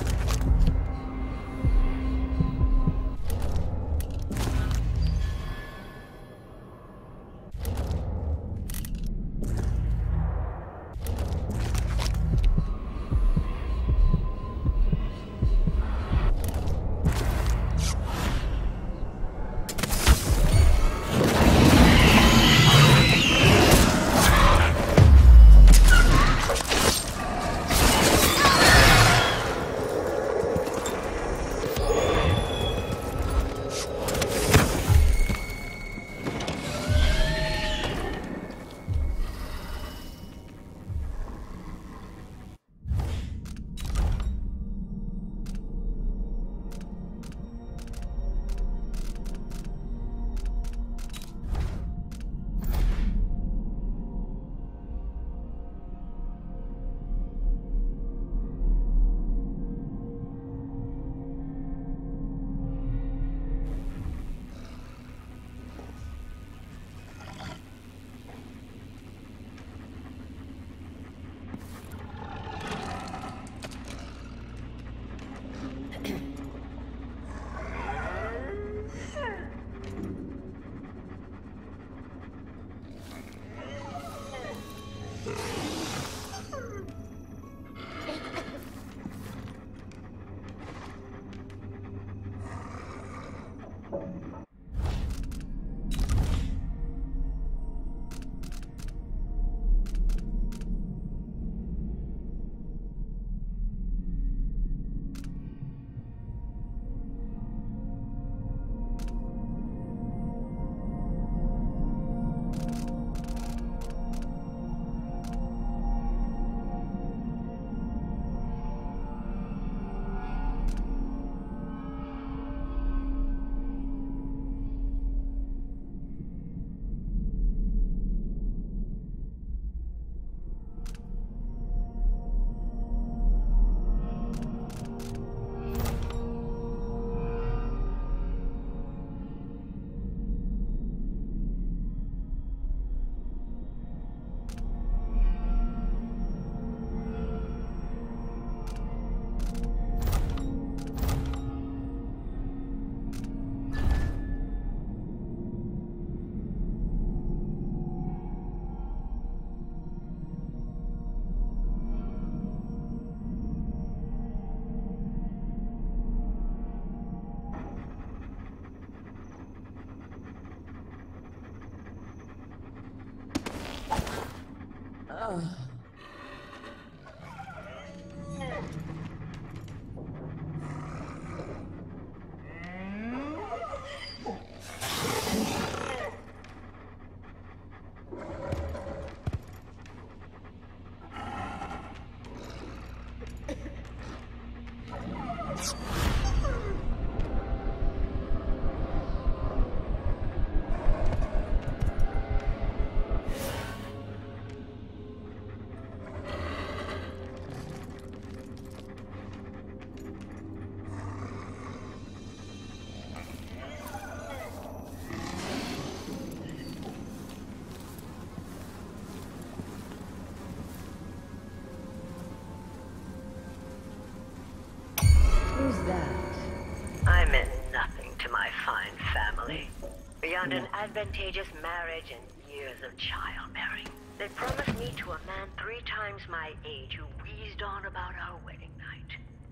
I meant nothing to my fine family. Beyond an advantageous marriage and years of childbearing. They promised me to a man 3 times my age who wheezed on about our wedding night.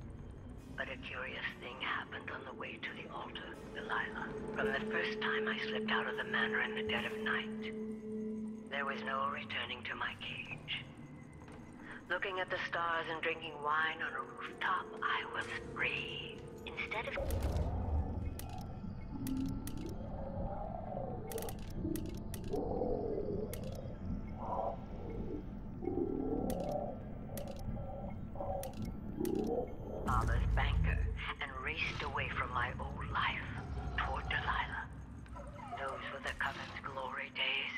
But a curious thing happened on the way to the altar, Delilah. From the first time I slipped out of the manor in the dead of night, there was no returning to my cage. Looking at the stars and drinking wine on a rooftop, I was free. Instead of... father's banker, and raced away from my old life toward Delilah. Those were the Coven's glory days.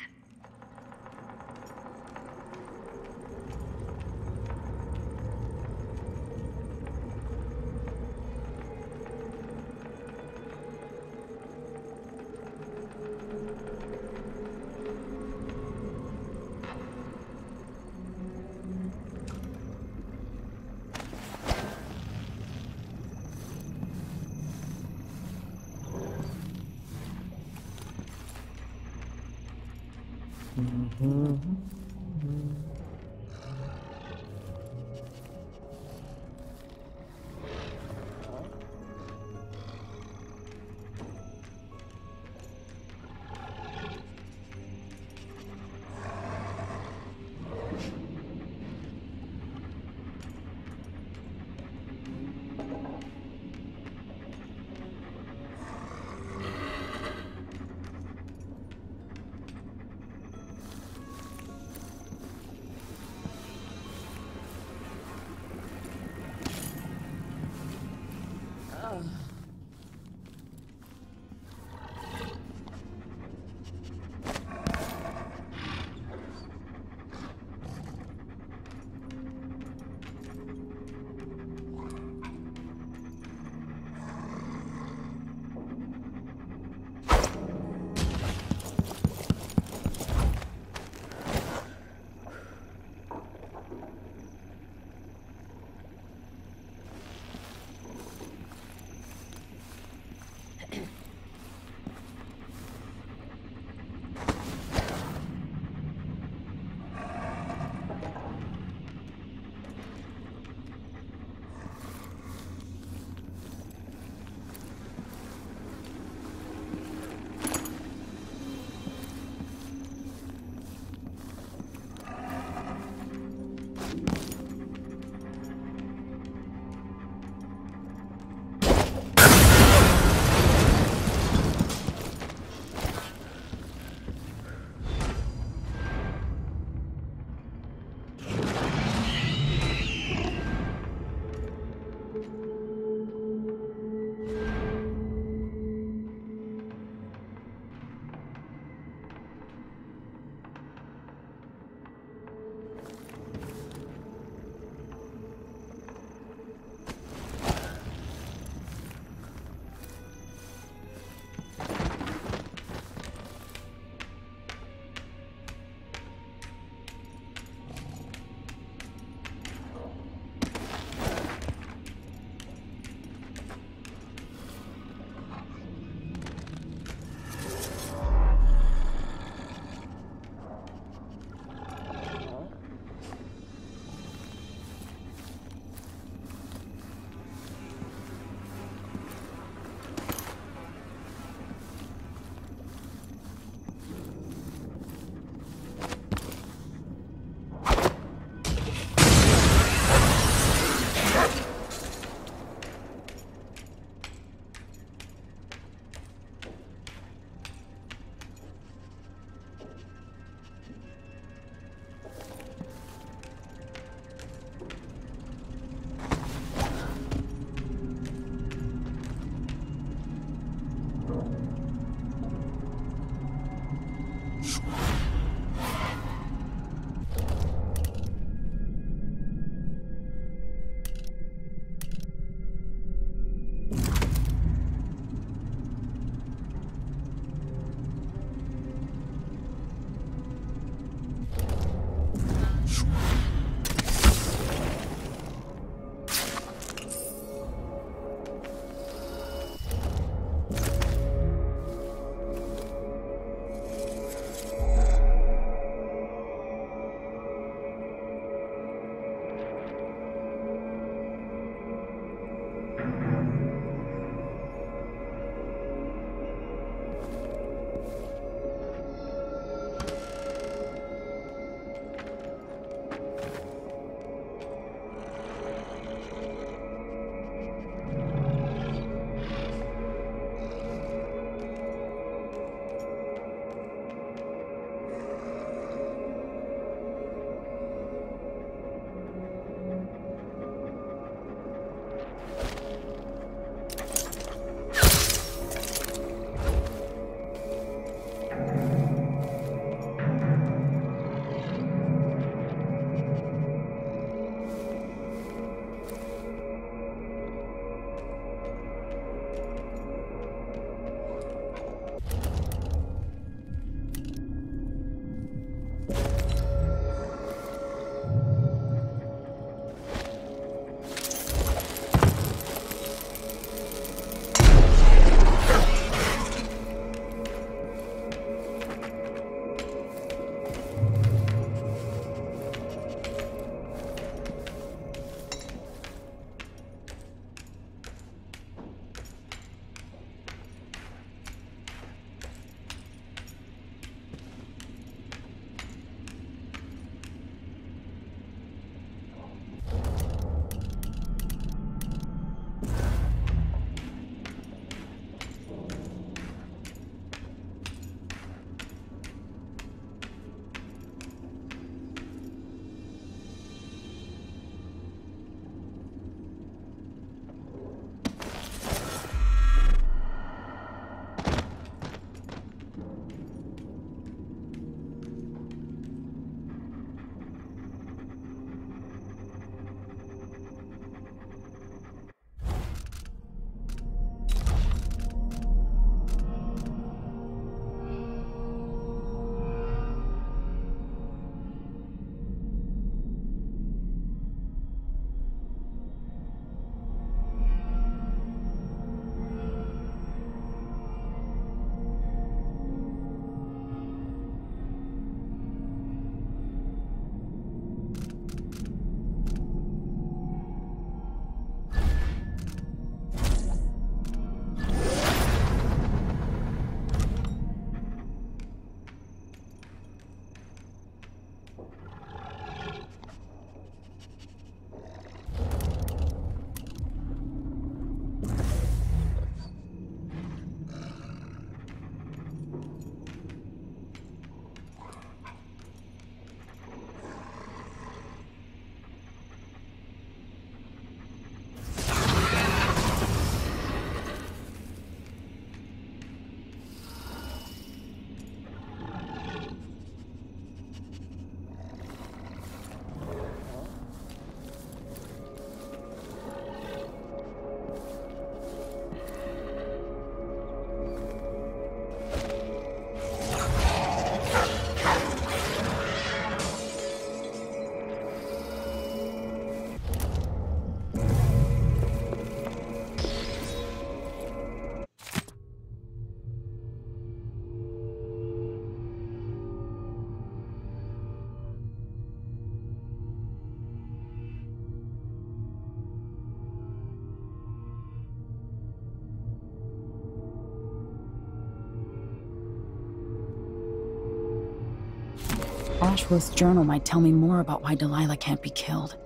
Ashworth's journal might tell me more about why Delilah can't be killed.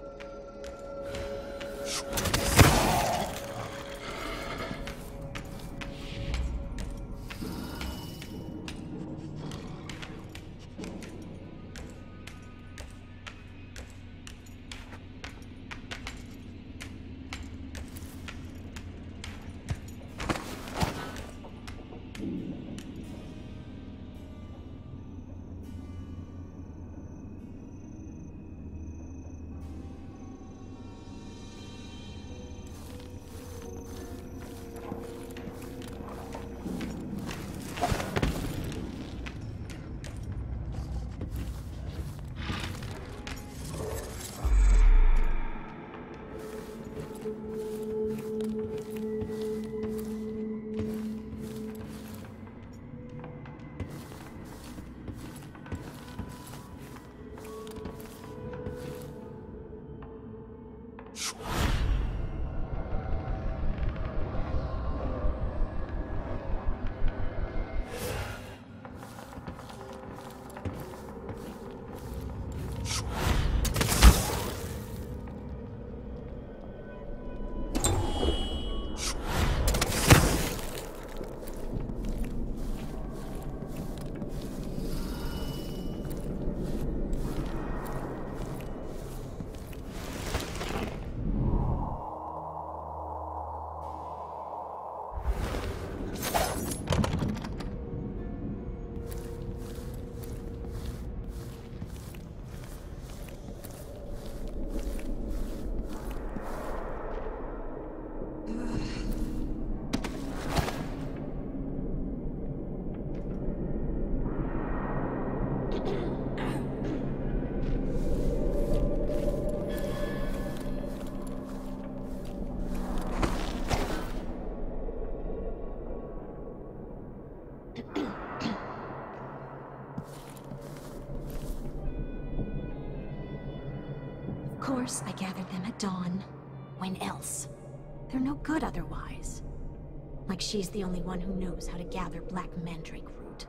Of course, I gathered them at dawn. When else? They're no good otherwise. Like she's the only one who knows how to gather black mandrake root.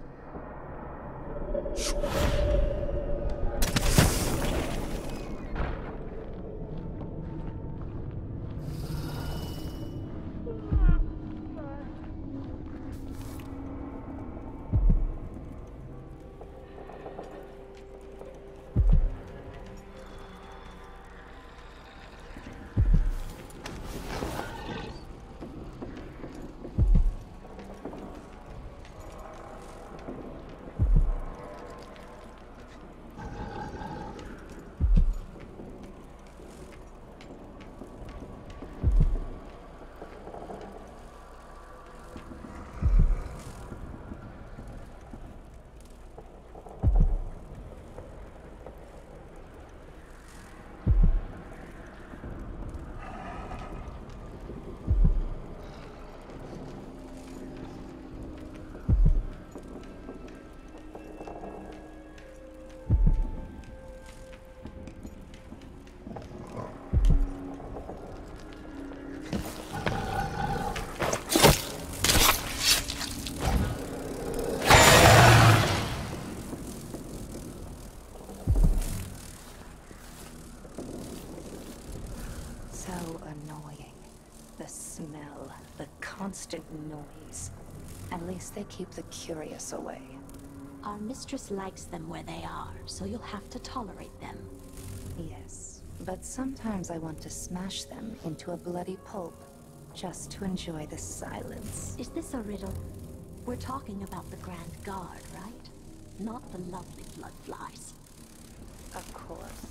Constant noise. At least they keep the curious away. Our mistress likes them where they are, so you'll have to tolerate them. Yes, but sometimes I want to smash them into a bloody pulp, just to enjoy the silence. Is this a riddle? We're talking about the Grand Guard, right? Not the lovely bloodflies. Of course.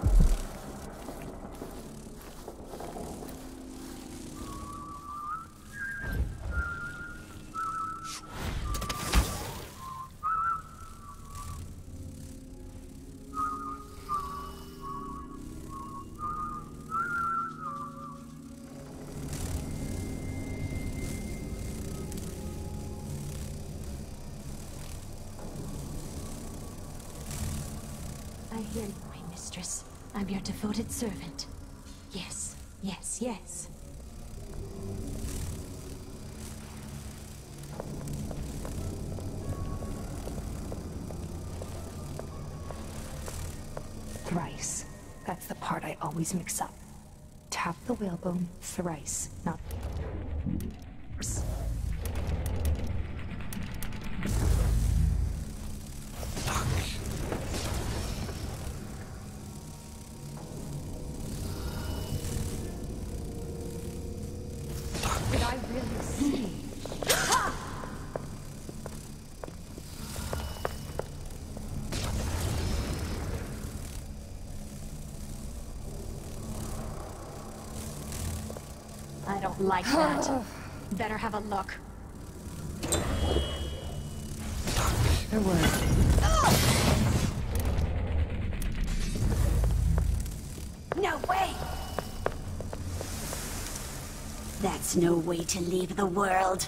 I hear you, my mistress. I'm your devoted servant. Yes, yes, yes. Thrice. That's the part I always mix up. Tap the whalebone thrice, not... Did I really see? I don't like that. Better have a look. There were... No way! That's no way to leave the world.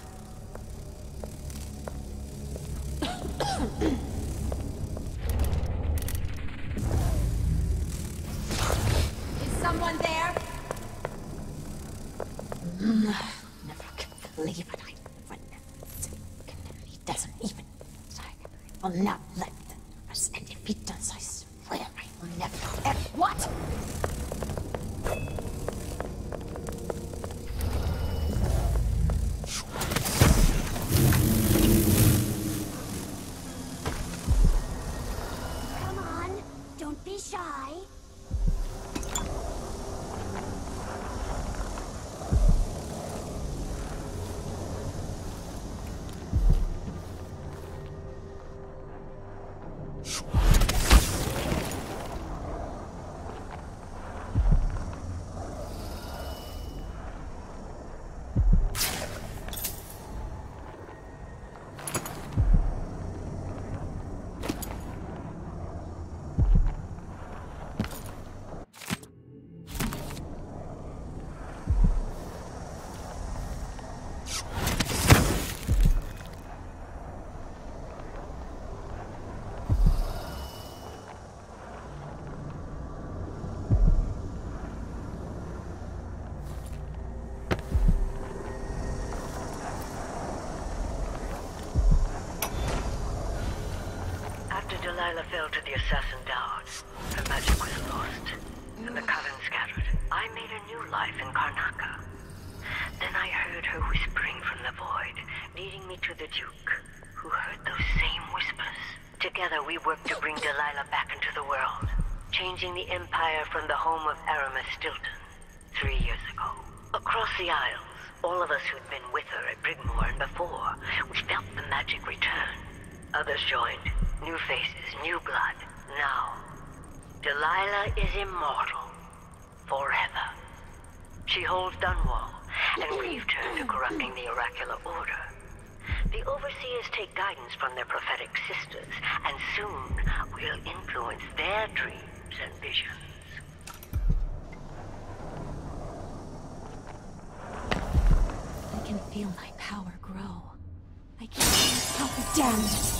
Is someone there? Never can believe it. He doesn't even. I will not let the rest. And if he does, I swear I will never ever. What? Come on, don't be shy. Delilah fell to the assassin Dowd. Her magic was lost, and the coven scattered. I made a new life in Karnaca. Then I heard her whispering from the void, leading me to the Duke, who heard those same whispers. Together we worked to bring Delilah back into the world, changing the Empire from the home of Aramis Stilton 3 years ago. Across the Isles, all of us who'd been with her at Brigmore and before, we felt the magic return. Others joined. New faces, new blood. Now, Delilah is immortal. Forever. She holds Dunwall, and we've turned to corrupting the oracular order. The Overseers take guidance from their prophetic sisters, and soon we'll influence their dreams and visions. I can feel my power grow. I can't stop it. Damn it!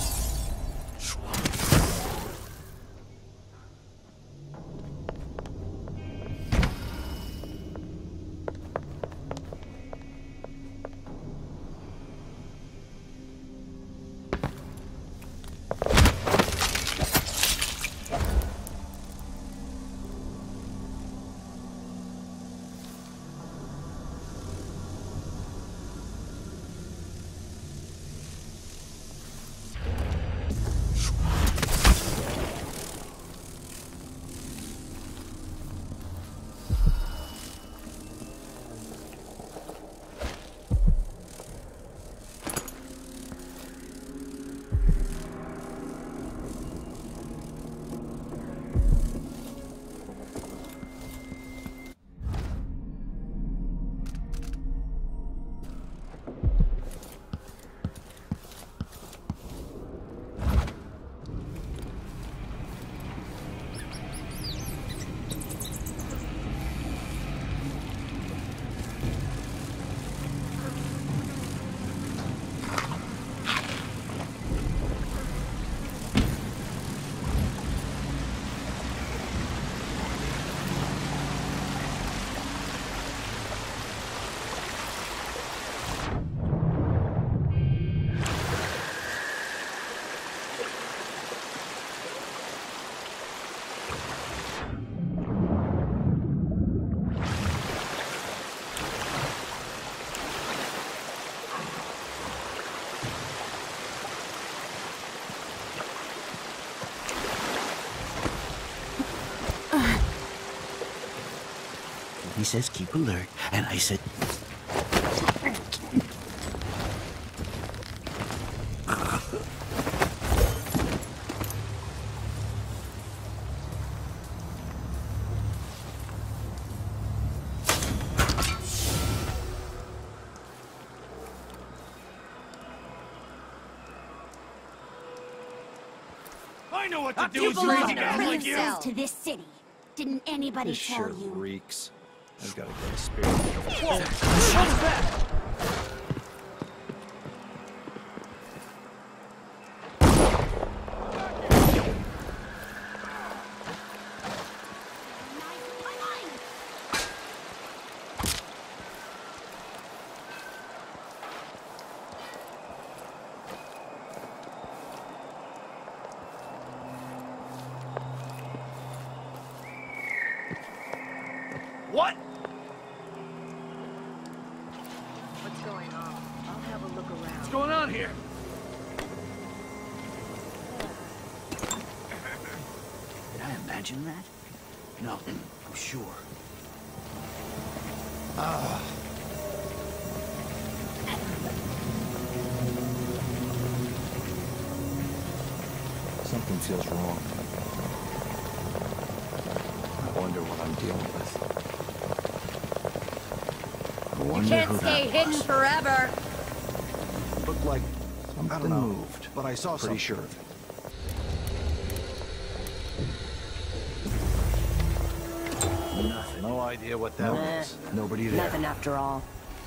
He says keep alert, and I said... I know what to do You with belong crazy in a guys prison like you! cell to this city. Didn't anybody This tell sure you? reeks. I've got to get a spirit. Whoa! What was that? What? What's going on? I'll have a look around. What's going on here? Did I imagine that? No, I'm sure. Something feels wrong. I wonder what I'm dealing with. I You wonder can't who stay that hidden was. forever. Looked like something know, moved, but I saw pretty something. sure of it. Nothing. No idea what that was. Nobody there. Nothing after all.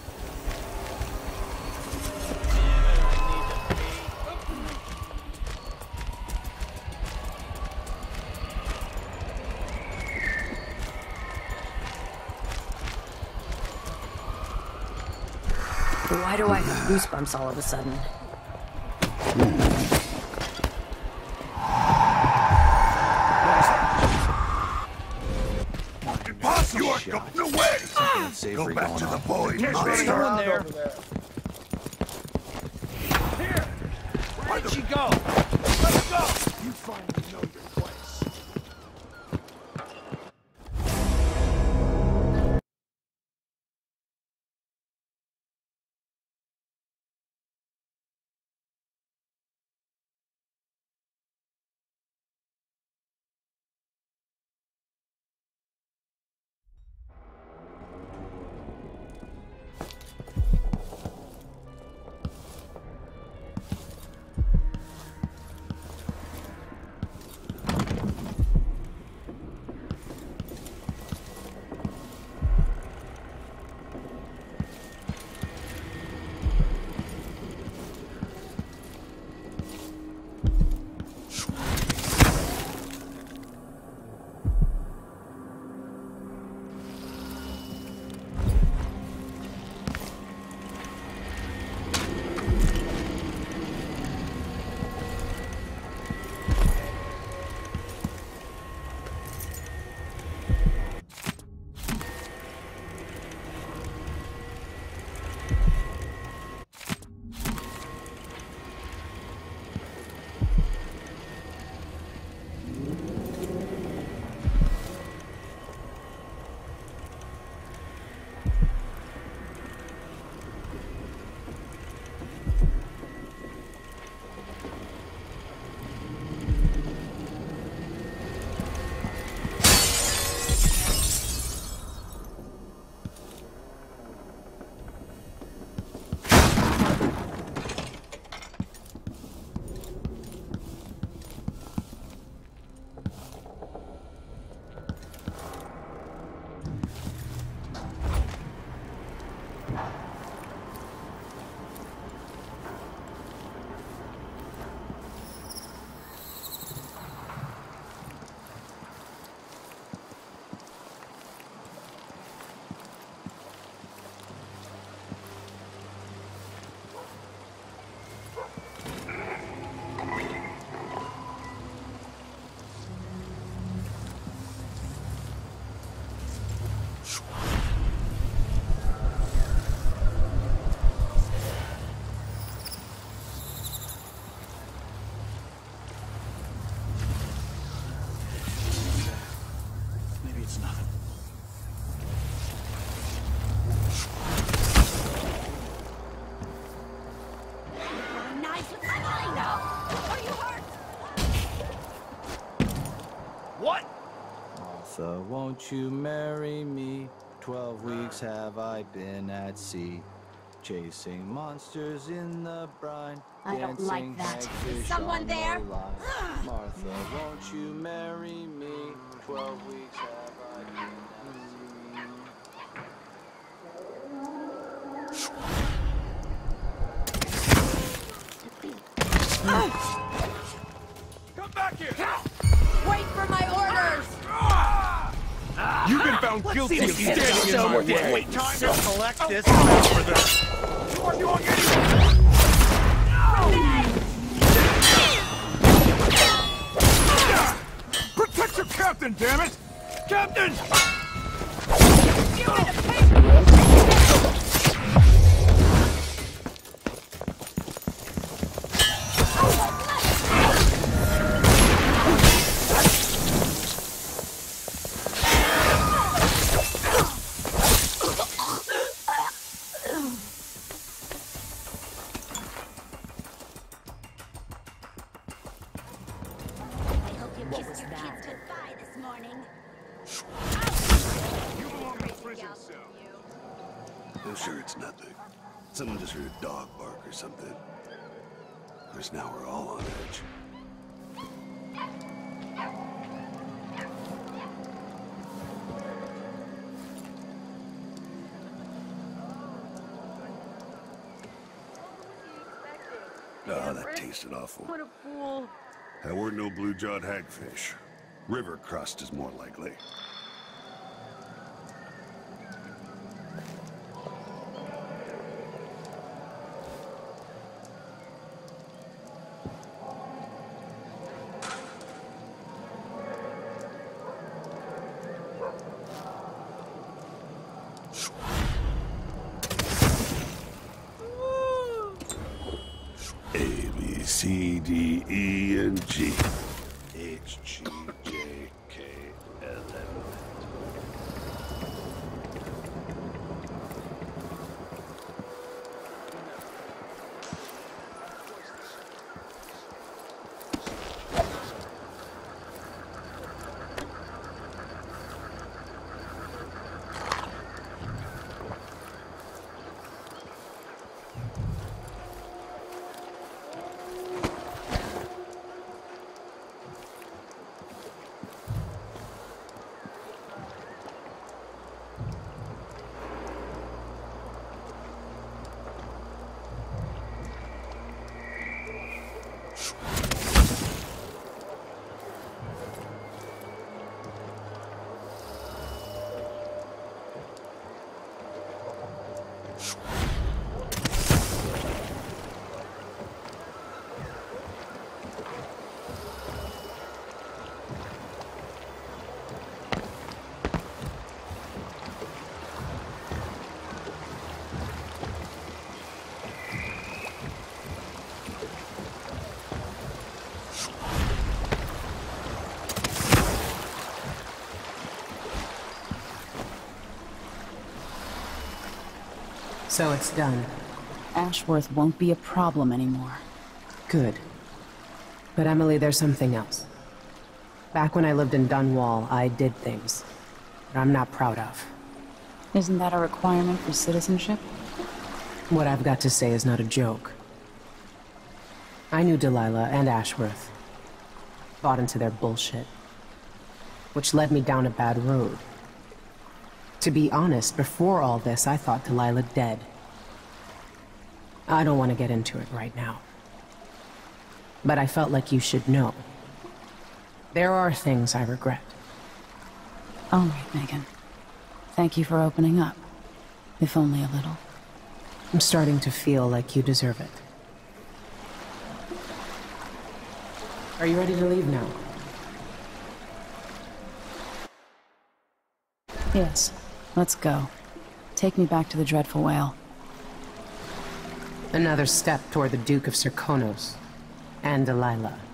Why do I have goosebumps all of a sudden? Impossible! You are going away! Go back to the boy. There's someone there. Here! Where did she go? Let's go! You finally know your place. What? Martha, won't you marry me? 12 weeks have I been at sea, chasing monsters in the brine. I don't like that. Is someone there? Martha, won't you marry me? 12 weeks have I been at sea. Come back here! Wait for my orders! You've been found guilty of standing in my way. Wait, time to collect this for this. You are doing anything! Protect your captain, damn it! Captain! I'm sure it's nothing. Someone just heard a dog bark or something. Because now we're all on edge. Oh, that tasted awful. What a fool. That weren't no blue-jawed hagfish. River crust is more likely. C, D, E, and G. H, G, J, K, L, M. So it's done. Ashworth won't be a problem anymore. Good. But Emily, there's something else. Back when I lived in Dunwall, I did things that I'm not proud of. Isn't that a requirement for citizenship? What I've got to say is not a joke. I knew Delilah and Ashworth. Bought into their bullshit. Which led me down a bad road. To be honest, before all this, I thought Delilah dead. I don't want to get into it right now. But I felt like you should know. There are things I regret. All right, Megan. Thank you for opening up. If only a little. I'm starting to feel like you deserve it. Are you ready to leave now? Yes. Let's go. Take me back to the Dreadful Whale. Another step toward the Duke of Serkonos and Delilah.